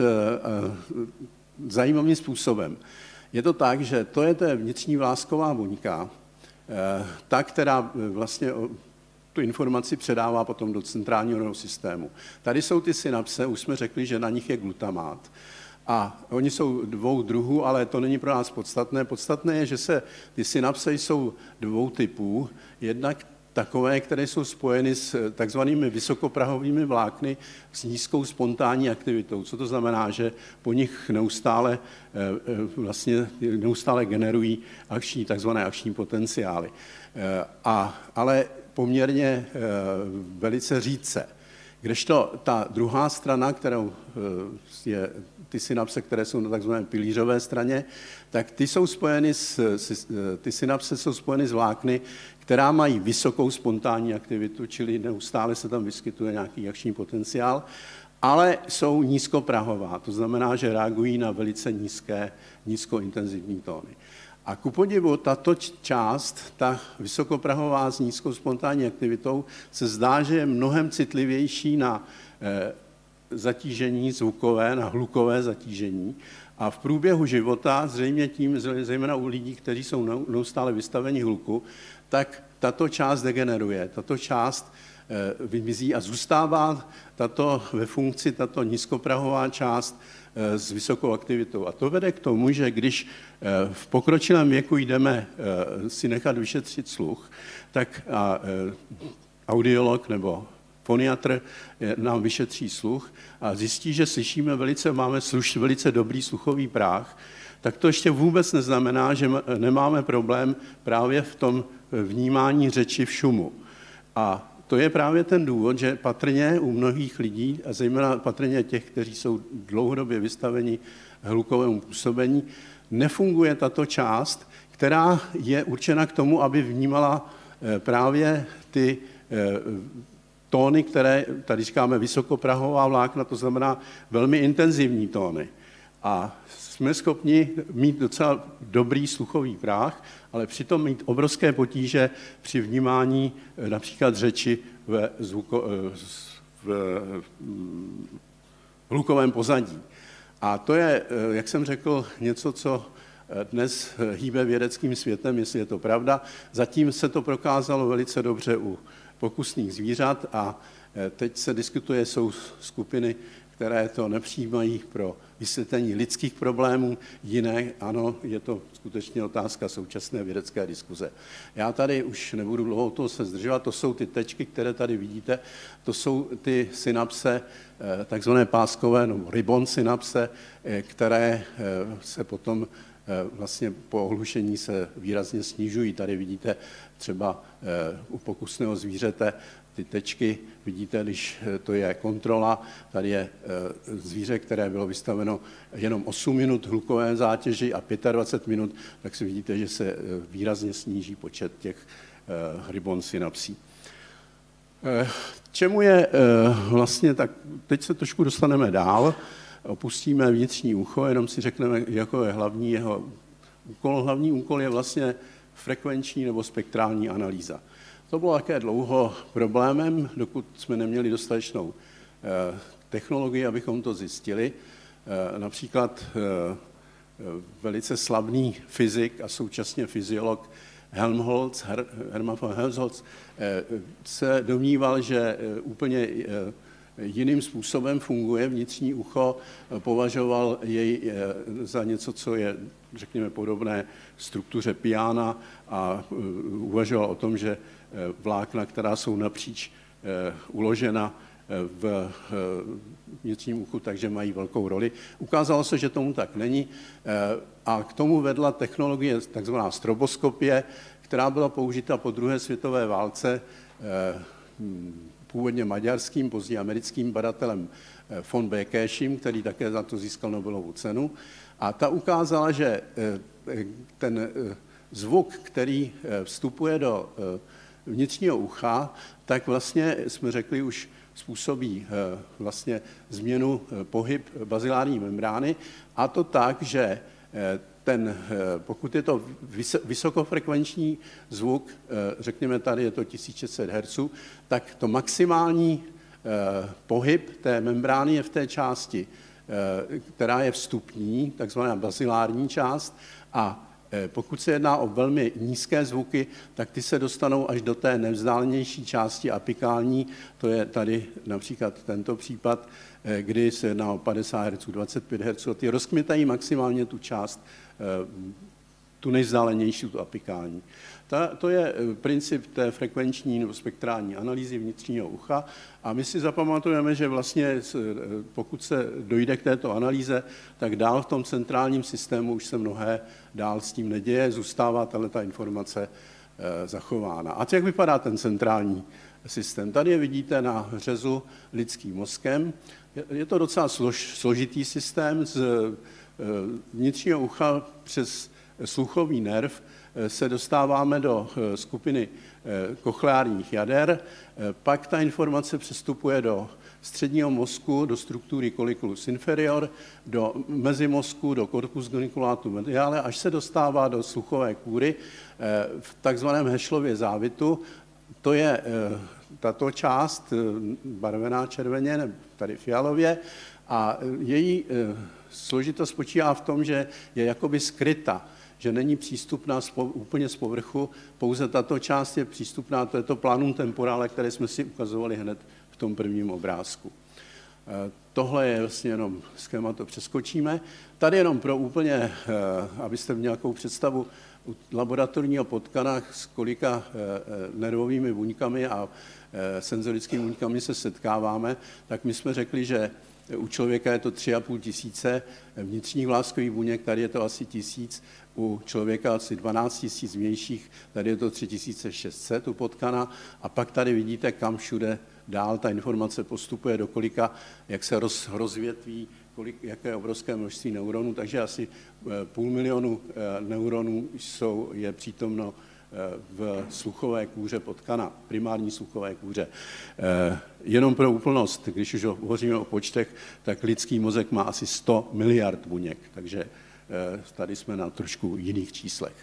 zajímavým způsobem. Je to tak, že to je ta vnitřní vlásková buňka, ta, která vlastně tu informaci předává potom do centrálního nervového systému. Tady jsou ty synapse, už jsme řekli, že na nich je glutamát. A oni jsou dvou druhů, ale to není pro nás podstatné. Podstatné je, že se ty synapse jsou dvou typů. Jednak takové, které jsou spojeny s takzvanými vysokoprahovými vlákny s nízkou spontánní aktivitou. Co to znamená? Že po nich neustále, vlastně, neustále generují akční, takzvané akční potenciály. A, ale poměrně velice řídce. Kdežto ta druhá strana, kterou je ty synapse, které jsou na takzvané pilířové straně, tak ty jsou spojeny s, ty synapse jsou spojeny s vlákny, která mají vysokou spontánní aktivitu, čili neustále se tam vyskytuje nějaký akční potenciál, ale jsou nízkoprahová, to znamená, že reagují na velice nízké, nízkointenzivní tóny. A ku podivu tato část, ta vysokoprahová s nízkou spontánní aktivitou, se zdá, že je mnohem citlivější na eh, zatížení zvukové, na hlukové zatížení. A v průběhu života, zřejmě tím, zejména u lidí, kteří jsou neustále vystaveni hluku, tak tato část degeneruje, tato část eh, vymizí a zůstává tato ve funkci, tato nízkoprahová část s vysokou aktivitou. A to vede k tomu, že když v pokročilém věku jdeme si nechat vyšetřit sluch, tak audiolog nebo foniatr nám vyšetří sluch a zjistí, že slyšíme velice, máme sluš, velice dobrý sluchový práh, tak to ještě vůbec neznamená, že nemáme problém právě v tom vnímání řeči v šumu. A to je právě ten důvod, že patrně u mnohých lidí, a zejména patrně těch, kteří jsou dlouhodobě vystaveni hlukovému působení, nefunguje tato část, která je určena k tomu, aby vnímala právě ty tóny, které tady říkáme vysokoprahová vlákna, to znamená velmi intenzivní tóny. A jsme schopni mít docela dobrý sluchový práh, ale přitom mít obrovské potíže při vnímání například řeči ve zvuko, v, v hlukovém pozadí. A to je, jak jsem řekl, něco, co dnes hýbe vědeckým světem, jestli je to pravda. Zatím se to prokázalo velice dobře u pokusných zvířat a teď se diskutuje, jsou skupiny, které to nepřijímají pro vysvětlení lidských problémů, jiné, ano, je to skutečně otázka současné vědecké diskuze. Já tady už nebudu dlouho toho se zdržovat, to jsou ty tečky, které tady vidíte, to jsou ty synapse, takzvané páskové, nebo ribbon synapse, které se potom vlastně po ohlušení se výrazně snižují. Tady vidíte třeba u pokusného zvířete ty tečky, vidíte, když to je kontrola, tady je zvíře, které bylo vystaveno jenom osm minut hlukové zátěži a dvacet pět minut, tak si vidíte, že se výrazně sníží počet těch ribbon synapsí. Čemu je vlastně, tak teď se trošku dostaneme dál, opustíme vnitřní ucho, jenom si řekneme, jako je hlavní jeho úkol. Hlavní úkol je vlastně frekvenční nebo spektrální analýza. To bylo také dlouho problémem, dokud jsme neměli dostatečnou technologii, abychom to zjistili. Například velice slavný fyzik a současně fyziolog Helmholtz, Hermann von Helmholtz se domníval, že úplně jiným způsobem funguje vnitřní ucho, považoval jej za něco, co je, řekněme, podobné struktuře piana a uvažoval o tom, že vlákna, která jsou napříč uložena v vnitřním uchu, takže mají velkou roli. Ukázalo se, že tomu tak není a k tomu vedla technologie takzvaná stroboskopie, která byla použita po druhé světové válce původně maďarským, později americkým badatelem von Békéšem, který také za to získal Nobelovu cenu. A ta ukázala, že ten zvuk, který vstupuje do vnitřního ucha, tak vlastně jsme řekli už způsobí vlastně změnu, pohyb bazilární membrány, a to tak, že ten, pokud je to vysokofrekvenční zvuk, řekněme tady je to tisíc šest set hertzů, tak to maximální pohyb té membrány je v té části, která je vstupní, takzvaná bazilární část, a pokud se jedná o velmi nízké zvuky, tak ty se dostanou až do té nevzdálenější části apikální, to je tady například tento případ, kdy se jedná o padesát hertzů, dvacet pět hertzů, a ty rozkmitají maximálně tu část, tu nejvzdálenější, tu apikální. Ta, to je princip té frekvenční nebo spektrální analýzy vnitřního ucha a my si zapamatujeme, že vlastně pokud se dojde k této analýze, tak dál v tom centrálním systému už se mnohé dál s tím neděje, zůstává tato informace zachována. A jak vypadá ten centrální systém? Tady je vidíte na řezu lidským mozkem. Je to docela slož, složitý systém. Z vnitřního ucha přes sluchový nerv se dostáváme do skupiny kochleárních jader, pak ta informace přestupuje do středního mozku, do struktury colliculus inferior, do mezimozku, do corpus geniculatu mediale, až se dostává do sluchové kůry v takzvaném Heschlově závitu. To je tato část, barvená červeně, tady fialově, a její složitost spočívá v tom, že je jakoby skryta, že není přístupná úplně z povrchu, pouze tato část je přístupná, to je to planum temporale, které jsme si ukazovali hned v tom prvním obrázku. Tohle je vlastně jenom schéma, to přeskočíme. Tady jenom pro úplně, abyste měli nějakou představu, u laboratorního potkana s kolika nervovými buňkami a senzorickými buňkami se setkáváme, tak my jsme řekli, že u člověka je to tři a půl tisíce vnitřních vláskových buněk, tady je to asi tisíc, u člověka asi dvanáct tisíc vnějších, tady je to tři tisíce šest set u potkana, a pak tady vidíte, kam všude dál ta informace postupuje, do kolika, jak se roz, rozvětví, kolik, jaké obrovské množství neuronů, takže asi půl milionu neuronů jsou, je přítomno v sluchové kůře potkana, primární sluchové kůře. Jenom pro úplnost, když už hovoříme o počtech, tak lidský mozek má asi sto miliard buněk, takže tady jsme na trošku jiných číslech.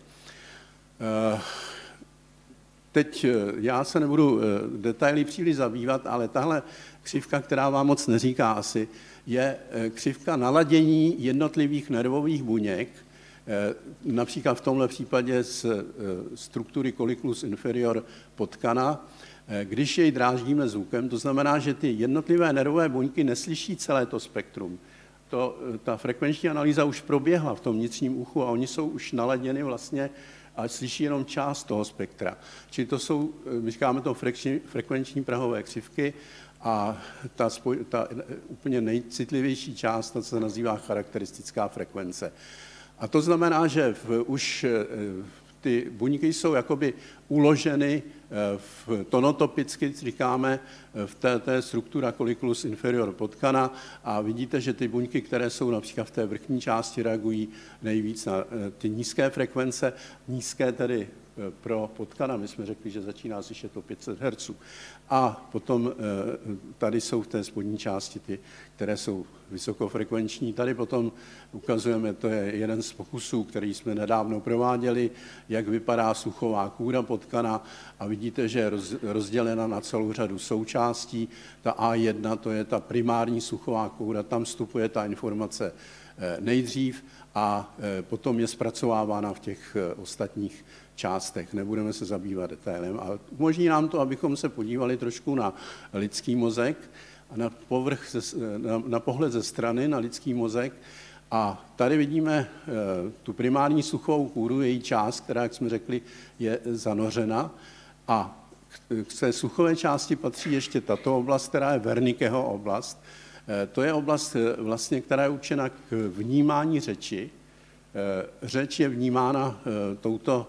Teď já se nebudu detaily příliš zabývat, ale tahle křivka, která vám moc neříká asi, je křivka naladění jednotlivých nervových buněk, například v tomhle případě z struktury colliculus inferior potkana, když jej dráždíme zvukem, to znamená, že ty jednotlivé nervové buňky neslyší celé to spektrum. To, ta frekvenční analýza už proběhla v tom vnitřním uchu a oni jsou už naladěny vlastně a slyší jenom část toho spektra. Čili to jsou, my říkáme to frekvenční prahové křivky, a ta, spoj, ta úplně nejcitlivější část, ta se nazývá charakteristická frekvence. A to znamená, že v, už ty buňky jsou jakoby uloženy v, tonotopicky, říkáme, v té, té struktura colliculus inferior potkana, a vidíte, že ty buňky, které jsou například v té vrchní části, reagují nejvíc na ty nízké frekvence, nízké tedy pro potkana, my jsme řekli, že začíná slyšet o pět set hertzů. A potom tady jsou v té spodní části ty, které jsou vysokofrekvenční. Tady potom ukazujeme, to je jeden z pokusů, který jsme nedávno prováděli, jak vypadá sluchová kůra potkana, a vidíte, že je rozdělena na celou řadu součástí. Ta A jedna, to je ta primární sluchová kůra, tam vstupuje ta informace nejdřív a potom je zpracovávána v těch ostatních částech. Nebudeme se zabývat detailem, ale umožní nám to, abychom se podívali trošku na lidský mozek. a na, povrch ze, na, na pohled ze strany, na lidský mozek. A tady vidíme tu primární sluchovou kůru, její část, která, jak jsme řekli, je zanořena. A k té sluchové části patří ještě tato oblast, která je Wernickeho oblast. To je oblast, vlastně, která je určena k vnímání řeči. Řeč je vnímána touto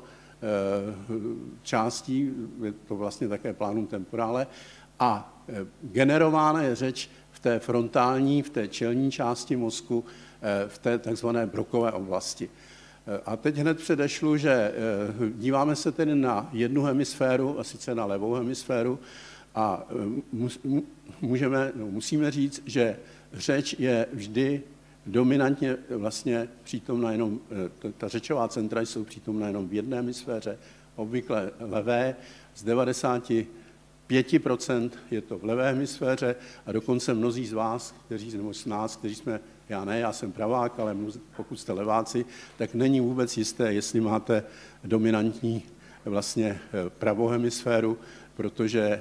částí, je to vlastně také planum temporale, a generována je řeč v té frontální, v té čelní části mozku, v té takzvané Brockové oblasti. A teď hned předešlu, že díváme se tedy na jednu hemisféru, a sice na levou hemisféru, a můžeme, no, musíme říct, že řeč je vždy dominantně vlastně přítomna jenom, ta řečová centra jsou přítomna jenom v jedné hemisféře, obvykle levé, z devadesát pět procent je to v levé hemisféře a dokonce mnozí z vás, kteří, nebo z nás, kteří jsme, já ne, já jsem pravák, ale pokud jste leváci, tak není vůbec jisté, jestli máte dominantní vlastně pravou hemisféru, protože,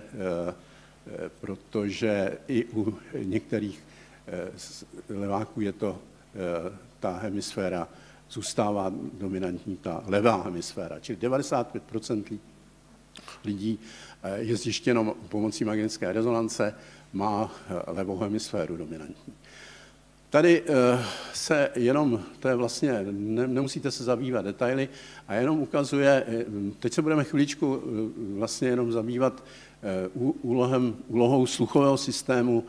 protože i u některých leváků je to, ta hemisféra zůstává dominantní, ta levá hemisféra. Čili devadesát pět procent lidí je zjištěno pomocí magnetické rezonance, má levou hemisféru dominantní. Tady se jenom, to je vlastně, ne, nemusíte se zabývat detaily, a jenom ukazuje, teď se budeme chviličku vlastně jenom zabývat úlohem, úlohou sluchového systému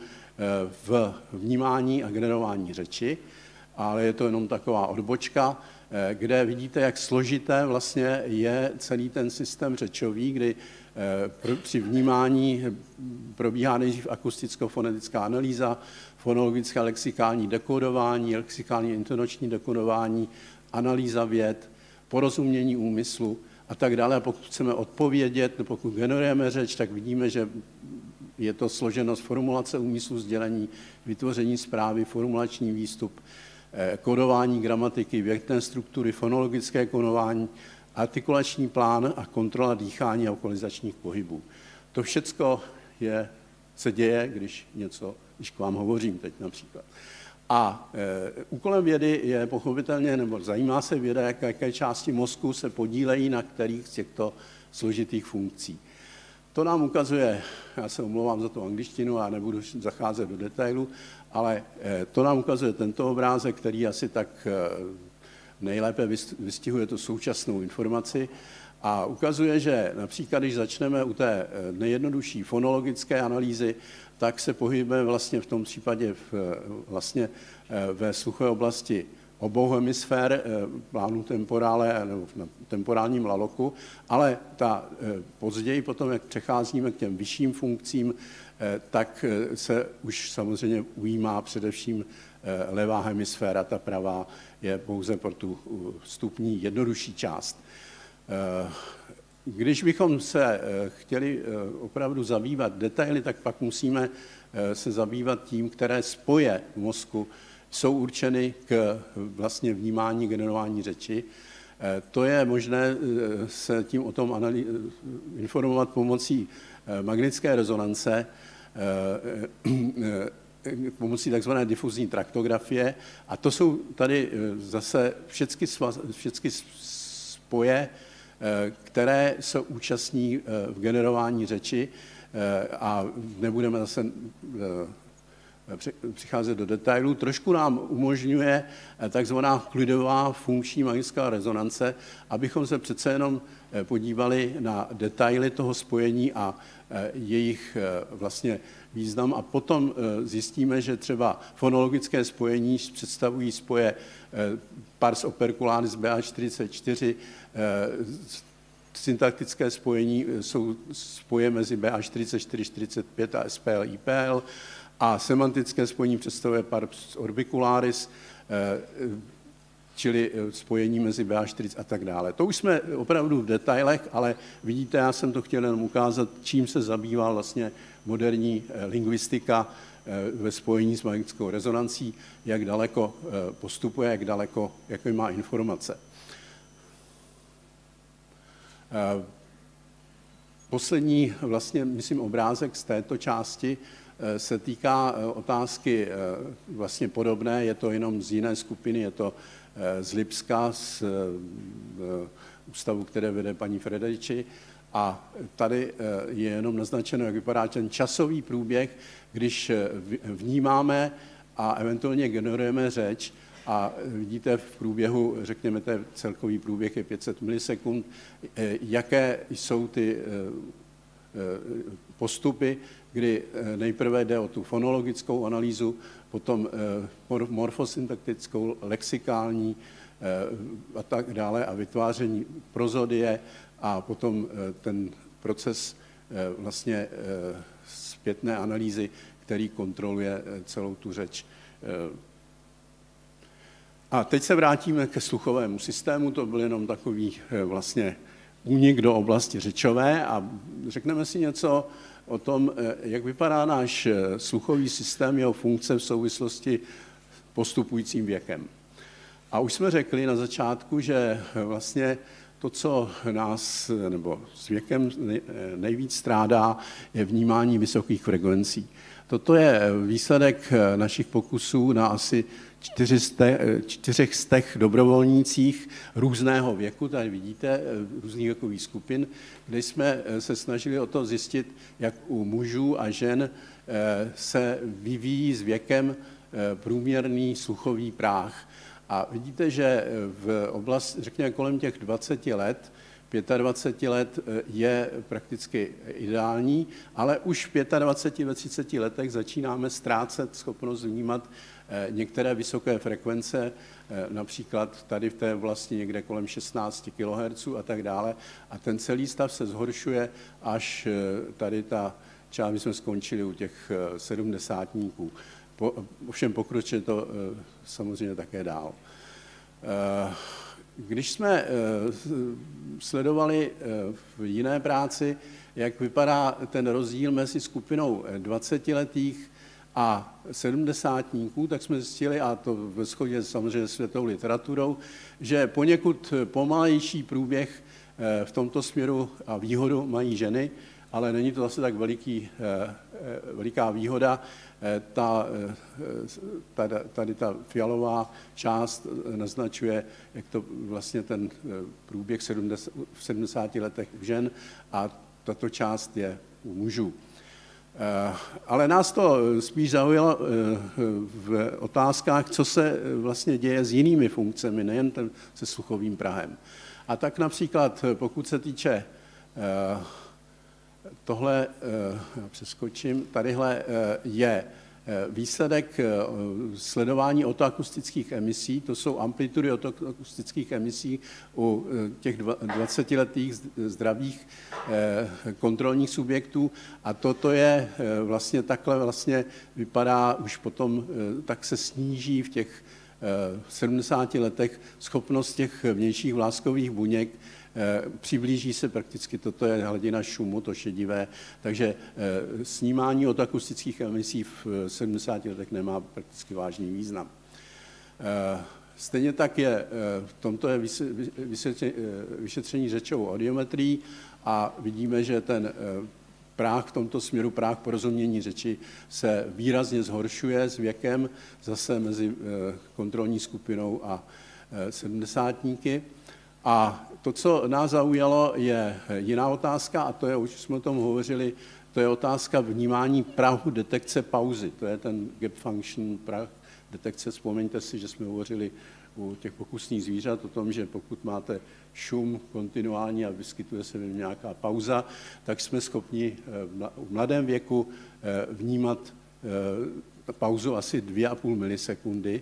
v vnímání a generování řeči, ale je to jenom taková odbočka, kde vidíte, jak složité vlastně je celý ten systém řečový, kdy při vnímání probíhá nejdřív akusticko-fonetická analýza, fonologické lexikální dekodování, lexikální intonační dekodování, analýza vět, porozumění úmyslu a tak dále. A pokud chceme odpovědět, pokud generujeme řeč, tak vidíme, že je to složeno z formulace úmyslu, sdělení, vytvoření zprávy, formulační výstup, kodování gramatiky, větné struktury, fonologické kodování, artikulační plán a kontrola dýchání a vokalizačních pohybů. To všecko je, se děje, když něco, když k vám hovořím teď například. A e, úkolem vědy je pochopitelně, nebo zajímá se věda, jak, jaké části mozku se podílejí na kterých z těchto složitých funkcí. To nám ukazuje, já se omlouvám za tu angličtinu a nebudu zacházet do detailu, ale e, to nám ukazuje tento obrázek, který asi tak e, nejlépe vystihuje tu současnou informaci a ukazuje, že například, když začneme u té nejjednodušší fonologické analýzy, tak se pohybujeme vlastně v tom případě v, vlastně ve sluchové oblasti obou hemisfér, plánu temporále nebo na temporálním laloku, ale ta, později potom, jak přecházíme k těm vyšším funkcím, tak se už samozřejmě ujímá především levá hemisféra, ta pravá je pouze pro tu vstupní jednodušší část. Když bychom se chtěli opravdu zabývat detaily, tak pak musíme se zabývat tím, které spoje v mozku jsou určeny k vlastně vnímání, generování řeči. To je možné se tím o tom informovat pomocí magnetické rezonance, pomocí takzvané difuzní traktografie. A to jsou tady zase všechny, všechny spoje, které se účastní v generování řeči, a nebudeme zase přicházet do detailů. Trošku nám umožňuje takzvaná klidová funkční magnetická rezonance, abychom se přece jenom podívali na detaily toho spojení a jejich vlastně význam, a potom zjistíme, že třeba fonologické spojení představují spoje pars opercularis B A čtyřicet čtyři, syntaktické spojení jsou spoje mezi B A čtyřicet čtyři čtyřicet pět a S P L I P L, a semantické spojení představuje pars orbicularis, čili spojení mezi B A čtyřicet a tak dále. To už jsme opravdu v detailech, ale vidíte, já jsem to chtěl jenom ukázat, čím se zabývá vlastně moderní lingvistika ve spojení s magnetickou rezonancí, jak daleko postupuje, jak daleko, jaké má informace. Poslední vlastně, myslím, obrázek z této části se týká otázky vlastně podobné, je to jenom z jiné skupiny, je to z Lipska, z ústavu, které vede paní Frederiči. A tady je jenom naznačeno, jak vypadá ten časový průběh, když vnímáme a eventuálně generujeme řeč a vidíte v průběhu, řekněme, ten celkový průběh je pět set milisekund, jaké jsou ty postupy, kdy nejprve jde o tu fonologickou analýzu, potom morfosyntaktickou, lexikální a tak dále a vytváření prozodie a potom ten proces vlastně zpětné analýzy, který kontroluje celou tu řeč. A teď se vrátíme ke sluchovému systému, to byl jenom takový vlastně únik do oblasti řečové a řekneme si něco o tom, jak vypadá náš sluchový systém, jeho funkce v souvislosti s postupujícím věkem. A už jsme řekli na začátku, že vlastně to, co nás nebo s věkem nejvíc strádá, je vnímání vysokých frekvencí. Toto je výsledek našich pokusů na asi čtyřech stech dobrovolnících různého věku, tady vidíte, různých věkových skupin, kde jsme se snažili o to zjistit, jak u mužů a žen se vyvíjí s věkem průměrný sluchový práh. A vidíte, že v oblasti, řekněme, kolem těch dvaceti let, dvaceti pěti let je prakticky ideální, ale už v dvaceti pěti, ve třiceti letech začínáme ztrácet schopnost vnímat některé vysoké frekvence, například tady v té oblasti někde kolem šestnácti kilohertzů a tak dále. A ten celý stav se zhoršuje až tady ta část, my jsme skončili u těch sedmdesátníků. Po, ovšem pokročuje to samozřejmě také dál. Když jsme sledovali v jiné práci, jak vypadá ten rozdíl mezi skupinou dvacetiletých a sedmdesátníků, tak jsme zjistili, a to ve shodě samozřejmě s světovou literaturou, že poněkud pomalejší průběh v tomto směru a výhodu mají ženy, ale není to zase tak veliký, veliká výhoda. Ta, tady ta fialová část naznačuje, jak to vlastně ten průběh v sedmdesáti letech u žen a tato část je u mužů. Ale nás to spíš zaujalo v otázkách, co se vlastně děje s jinými funkcemi, nejen se sluchovým prahem. A tak například, pokud se týče tohle, já přeskočím, tadyhle je výsledek sledování otoakustických emisí, to jsou amplitudy otoakustických emisí u těch dvacetiletých zdravých kontrolních subjektů a toto je vlastně takhle vlastně vypadá už potom, tak se sníží v těch sedmdesáti letech schopnost těch vnějších vláskových buněk, přiblíží se prakticky, toto je hladina šumu, to šedivé, takže snímání od akustických emisí v sedmdesáti letech nemá prakticky vážný význam. Stejně tak je, v tomto je vyšetření řečovou audiometrií a vidíme, že ten práh v tomto směru, práh porozumění řeči se výrazně zhoršuje s věkem, zase mezi kontrolní skupinou a sedmdesátníky. A to, co nás zaujalo, je jiná otázka, a to je, už jsme o tom hovořili, to je otázka vnímání prahu detekce pauzy. To je ten gap function prah detekce. Vzpomeňte si, že jsme hovořili u těch pokusných zvířat o tom, že pokud máte šum kontinuální a vyskytuje se v něm nějaká pauza, tak jsme schopni v mladém věku vnímat pauzu asi dvě a půl milisekundy,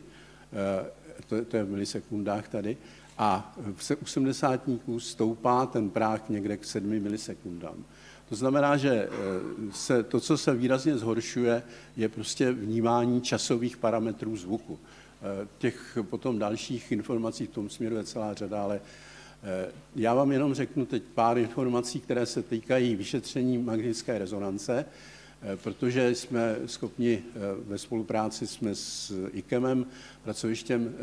to je v milisekundách tady, a u sedmdesátníků stoupá ten práh někde k sedmi milisekundám. To znamená, že se, to, co se výrazně zhoršuje, je prostě vnímání časových parametrů zvuku. Těch potom dalších informací v tom směru je celá řada, ale já vám jenom řeknu teď pár informací, které se týkají vyšetření magnetické rezonance, protože jsme schopni ve spolupráci jsme s IKEMem, pracovištěm,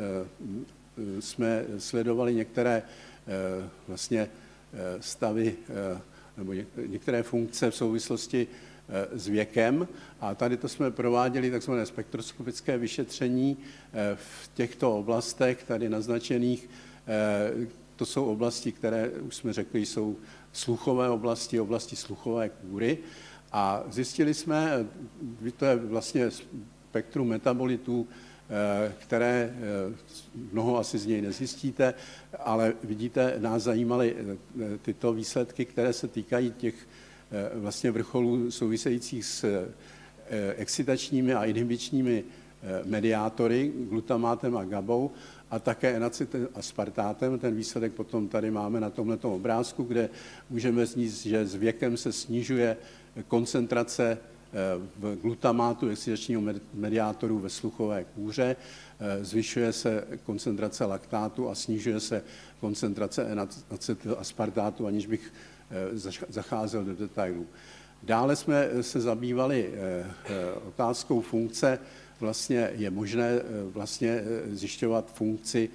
jsme sledovali některé vlastně stavy nebo některé funkce v souvislosti s věkem. A tady to jsme prováděli takzvané spektroskopické vyšetření v těchto oblastech tady naznačených. To jsou oblasti, které, už jsme řekli, jsou sluchové oblasti, oblasti sluchové kůry. A zjistili jsme, to je vlastně spektrum metabolitů, které mnoho asi z něj nezjistíte, ale vidíte, nás zajímaly tyto výsledky, které se týkají těch vlastně vrcholů souvisejících s excitačními a inhibičními mediátory, glutamátem a gabou, a také enacetem a aspartátem. Ten výsledek potom tady máme na tomto obrázku, kde můžeme říct, že s věkem se snižuje koncentrace v glutamátu excitačního mediátoru ve sluchové kůře, zvyšuje se koncentrace laktátu a snižuje se koncentrace enacetylaspartátu, aniž bych zacházel do detailů. Dále jsme se zabývali otázkou funkce. Vlastně je možné vlastně zjišťovat funkci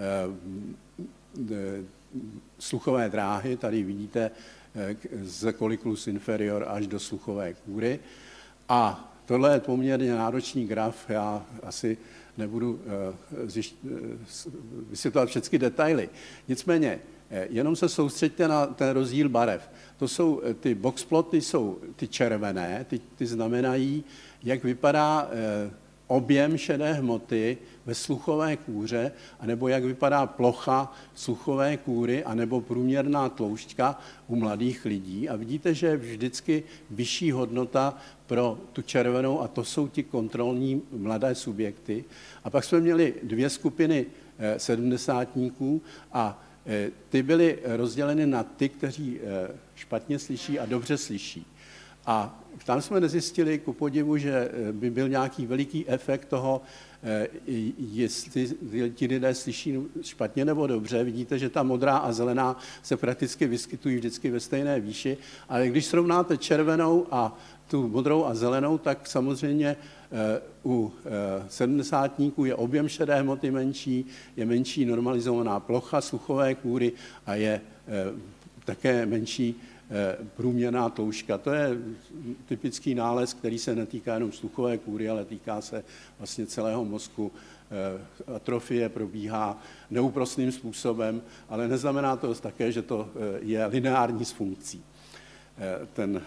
sluchové dráhy. Tady vidíte z colliculus inferior až do sluchové kůry. A tohle je poměrně náročný graf. Já asi nebudu vysvětlovat všechny detaily. Nicméně, jenom se soustřeďte na ten rozdíl barev. To jsou ty boxploty, jsou ty červené, ty, ty znamenají, jak vypadá objem šedé hmoty ve sluchové kůře, anebo jak vypadá plocha sluchové kůry, anebo průměrná tloušťka u mladých lidí. A vidíte, že je vždycky vyšší hodnota pro tu červenou, a to jsou ti kontrolní mladé subjekty. A pak jsme měli dvě skupiny sedmdesátníků a ty byly rozděleny na ty, kteří špatně slyší a dobře slyší. A tam jsme nezjistili, ku podivu, že by byl nějaký veliký efekt toho, jestli ti lidé slyší špatně nebo dobře. Vidíte, že ta modrá a zelená se prakticky vyskytují vždycky ve stejné výši, ale když srovnáte červenou a tu modrou a zelenou, tak samozřejmě u sedmdesátníků je objem šedé hmoty menší, je menší normalizovaná plocha sluchové kůry a je také menší průměrná tloušťka. To je typický nález, který se netýká jenom sluchové kůry, ale týká se vlastně celého mozku. Atrofie probíhá neúprosným způsobem, ale neznamená to také, že to je lineární s funkcí. Ten,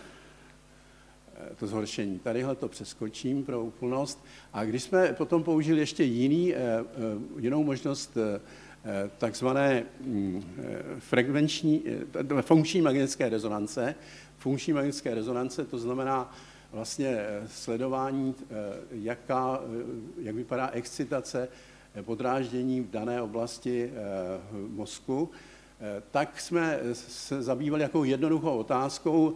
to zhoršení. Tadyhle to přeskočím pro úplnost. A když jsme potom použili ještě jiný, jinou možnost takzvané frekvenční, funkční magnetické rezonance. Funkční magnetické rezonance, to znamená vlastně sledování, jaká, jak vypadá excitace, podráždění v dané oblasti mozku, tak jsme se zabývali jakou jednoduchou otázkou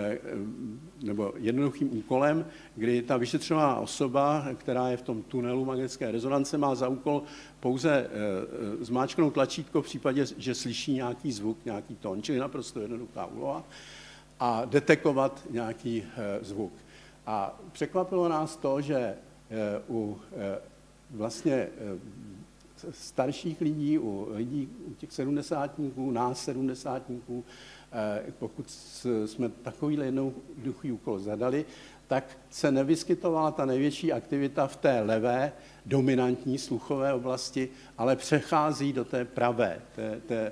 nebo jednoduchým úkolem, kdy ta vyšetřovaná osoba, která je v tom tunelu magnetické rezonance, má za úkol pouze zmáčknout tlačítko v případě, že slyší nějaký zvuk, nějaký tón, čili naprosto jednoduchá úloha, a detekovat nějaký zvuk. A překvapilo nás to, že u vlastně starších lidí, u lidí, u těch sedmdesátníků, nás sedmdesátníků, pokud jsme takovýhle jednoduchý úkol zadali, tak se nevyskytovala ta největší aktivita v té levé, dominantní sluchové oblasti, ale přechází do té pravé, té, té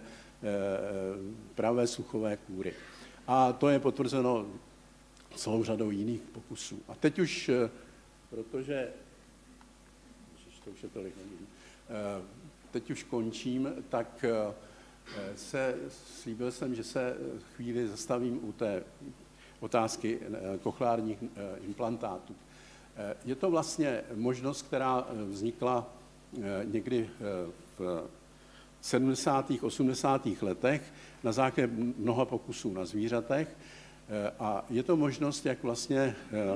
pravé sluchové kůry. A to je potvrzeno celou řadou jiných pokusů. A teď už, protože, to už je tolik nevidím, teď už končím, tak se slíbil jsem, že se chvíli zastavím u té otázky kochleárních implantátů. Je to vlastně možnost, která vznikla někdy v sedmdesátých, osmdesátých letech na základě mnoha pokusů na zvířatech. A je to možnost, jak vlastně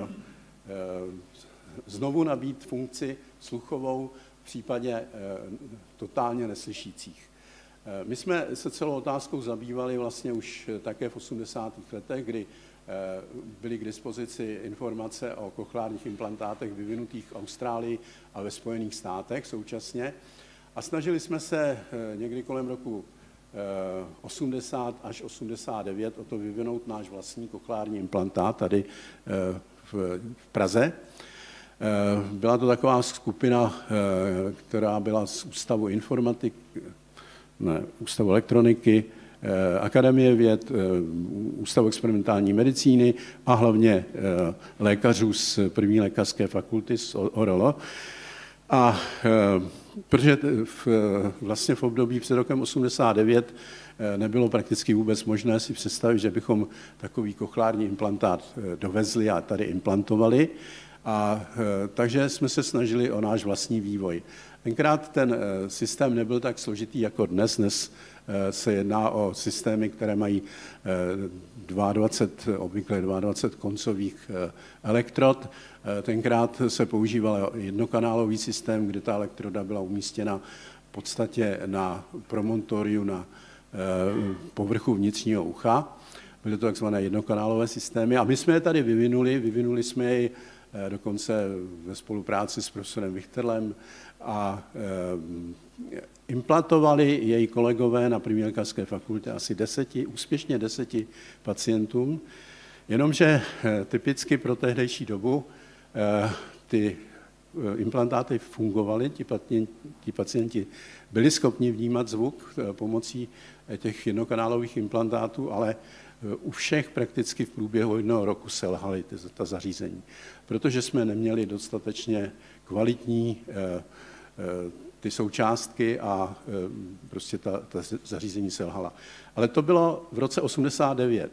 znovu nabít funkci sluchovou v případě totálně neslyšících. My jsme se celou otázkou zabývali vlastně už také v osmdesátých letech, kdy byly k dispozici informace o kochleárních implantátech vyvinutých v Austrálii a ve Spojených státech současně. A snažili jsme se někdy kolem roku osmdesát až osmdesát devět o to vyvinout náš vlastní kochlární implantát tady v Praze. Byla to taková skupina, která byla z Ústavu informatiky, ne, Ústavu elektroniky, Akademie věd, Ústavu experimentální medicíny a hlavně lékařů z první lékařské fakulty z O R L. A protože v, vlastně v období před rokem osmdesát devět nebylo prakticky vůbec možné si představit, že bychom takový kochlární implantát dovezli a tady implantovali. A takže jsme se snažili o náš vlastní vývoj. Tenkrát ten systém nebyl tak složitý jako dnes. Dnes se jedná o systémy, které mají dvacet dva, obvykle dvacet dva koncových elektrod. Tenkrát se používal jednokanálový systém, kde ta elektroda byla umístěna v podstatě na promontoriu na povrchu vnitřního ucha. Byly to takzvané jednokanálové systémy a my jsme je tady vyvinuli, vyvinuli jsme je dokonce ve spolupráci s profesorem Vichterlem a e, implantovali její kolegové na první lékařské fakultě asi deseti, úspěšně deseti pacientům, jenomže e, typicky pro tehdejší dobu e, ty e, implantáty fungovaly, ti pacienti, ti pacienti byli schopni vnímat zvuk e, pomocí těch jednokanálových implantátů, ale u všech prakticky v průběhu jednoho roku selhaly ty, ta zařízení, protože jsme neměli dostatečně kvalitní e, e, ty součástky a e, prostě ta, ta zařízení selhala. Ale to bylo v roce osmdesát devět.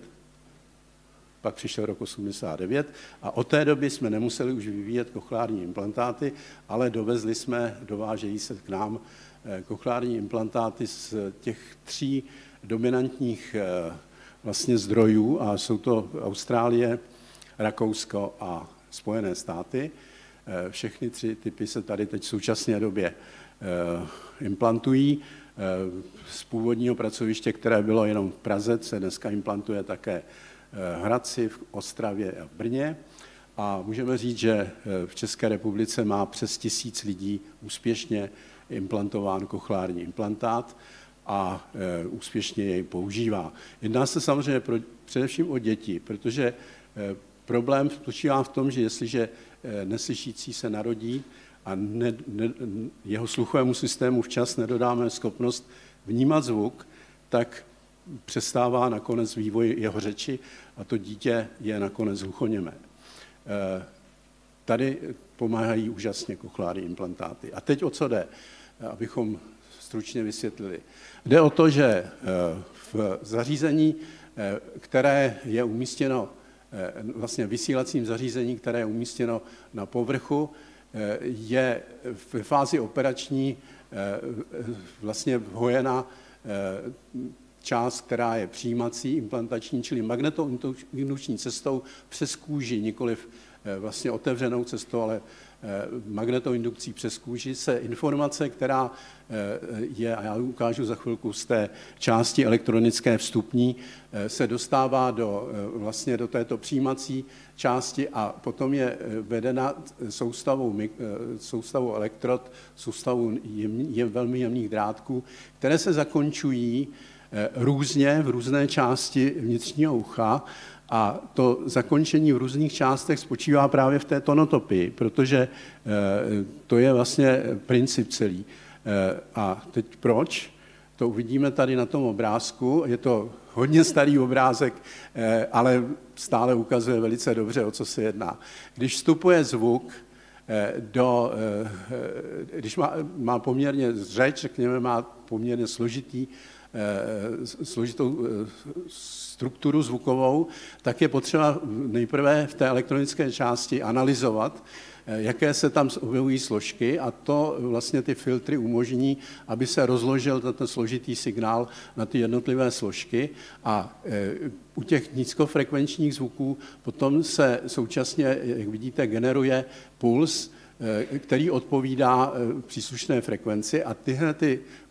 Pak přišel rok osmdesát devět a od té doby jsme nemuseli už vyvíjet kochlární implantáty, ale dovezli jsme, dovážejí se k nám kochlární implantáty z těch tří dominantních vlastně zdrojů a jsou to Austrálie, Rakousko a Spojené státy. Všechny tři typy se tady teď v současné době implantují. Z původního pracoviště, které bylo jenom v Praze, se dneska implantuje také v Hradci, v Ostravě a v Brně. A můžeme říct, že v České republice má přes tisíc lidí úspěšně implantován kochlární implantát a e, úspěšně jej používá. Jedná se samozřejmě pro, především o děti, protože e, problém spočívá v tom, že jestliže e, neslyšící se narodí a ne, ne, jeho sluchovému systému včas nedodáme schopnost vnímat zvuk, tak přestává nakonec vývoj jeho řeči a to dítě je nakonec hluchoněmé. E, tady pomáhají úžasně kochlární implantáty. A teď o co jde, abychom stručně vysvětlili. Jde o to, že v zařízení, které je umístěno, vlastně vysílacím zařízení, které je umístěno na povrchu, je v fázi operační vlastně vhojena část, která je přijímací, implantační, čili magnetoindukční cestou přes kůži, nikoliv vlastně otevřenou cestou, ale magnetoindukcí přes kůži se informace, která je, a já ukážu za chvilku z té části elektronické vstupní, se dostává do, vlastně do této přijímací části a potom je vedena soustavou, soustavou elektrod, soustavou jem, jem, velmi jemných drátků, které se zakončují různě v různé části vnitřního ucha. A to zakončení v různých částech spočívá právě v té tonotopii, protože to je vlastně princip celý. A teď proč? To uvidíme tady na tom obrázku. Je to hodně starý obrázek, ale stále ukazuje velice dobře, o co se jedná. Když vstupuje zvuk do, když má, má poměrně řeč, řekněme, má poměrně složitý, složitou strukturu zvukovou, tak je potřeba nejprve v té elektronické části analyzovat, jaké se tam objevují složky a to vlastně ty filtry umožní, aby se rozložil ten složitý signál na ty jednotlivé složky a u těch nízkofrekvenčních zvuků potom se současně, jak vidíte, generuje puls, který odpovídá příslušné frekvenci a tyhle ty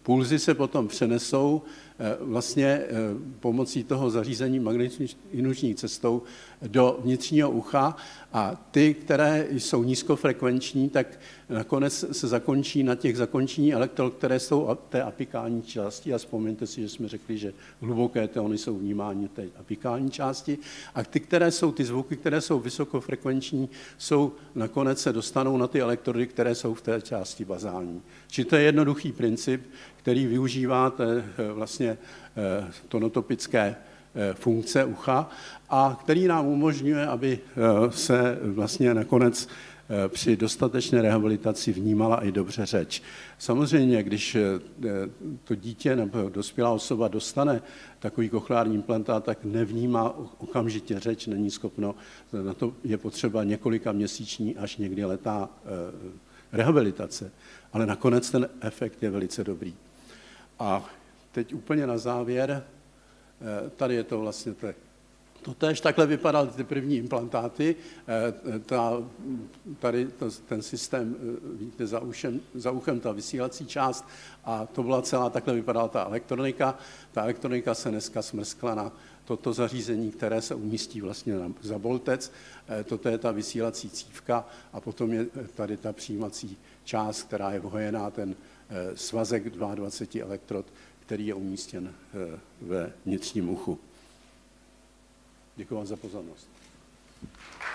Pulzy se potom přenesou vlastně pomocí toho zařízení magnetično-indukční cestou do vnitřního ucha a ty, které jsou nízkofrekvenční, tak nakonec se zakončí na těch zakončení elektrod, které jsou té apikální části. A vzpomeňte si, že jsme řekli, že hluboké tóny jsou vnímány té apikální části. A ty, které jsou ty zvuky, které jsou vysokofrekvenční, jsou nakonec se dostanou na ty elektrody, které jsou v té části bazální. Čili to je jednoduchý princip, který využívá té vlastně tonotopické funkce ucha a který nám umožňuje, aby se vlastně nakonec při dostatečné rehabilitaci vnímala i dobře řeč. Samozřejmě, když to dítě nebo dospělá osoba dostane takový kochleární implantát, tak nevnímá okamžitě řeč, není schopno, na to je potřeba několika měsíční až někdy letá rehabilitace, ale nakonec ten efekt je velice dobrý. A teď úplně na závěr, tady je to vlastně to, to též takhle vypadaly ty první implantáty. Ta, tady to, ten systém, vidíte, za, ušem, za uchem ta vysílací část a to byla celá, takhle vypadala ta elektronika. Ta elektronika se dneska smrskla na toto zařízení, které se umístí vlastně na, za boltec. Toto je ta vysílací cívka a potom je tady ta přijímací část, která je vhojená, ten svazek dvacet dva elektrod, který je umístěn ve vnitřním uchu. Děkuji vám za pozornost.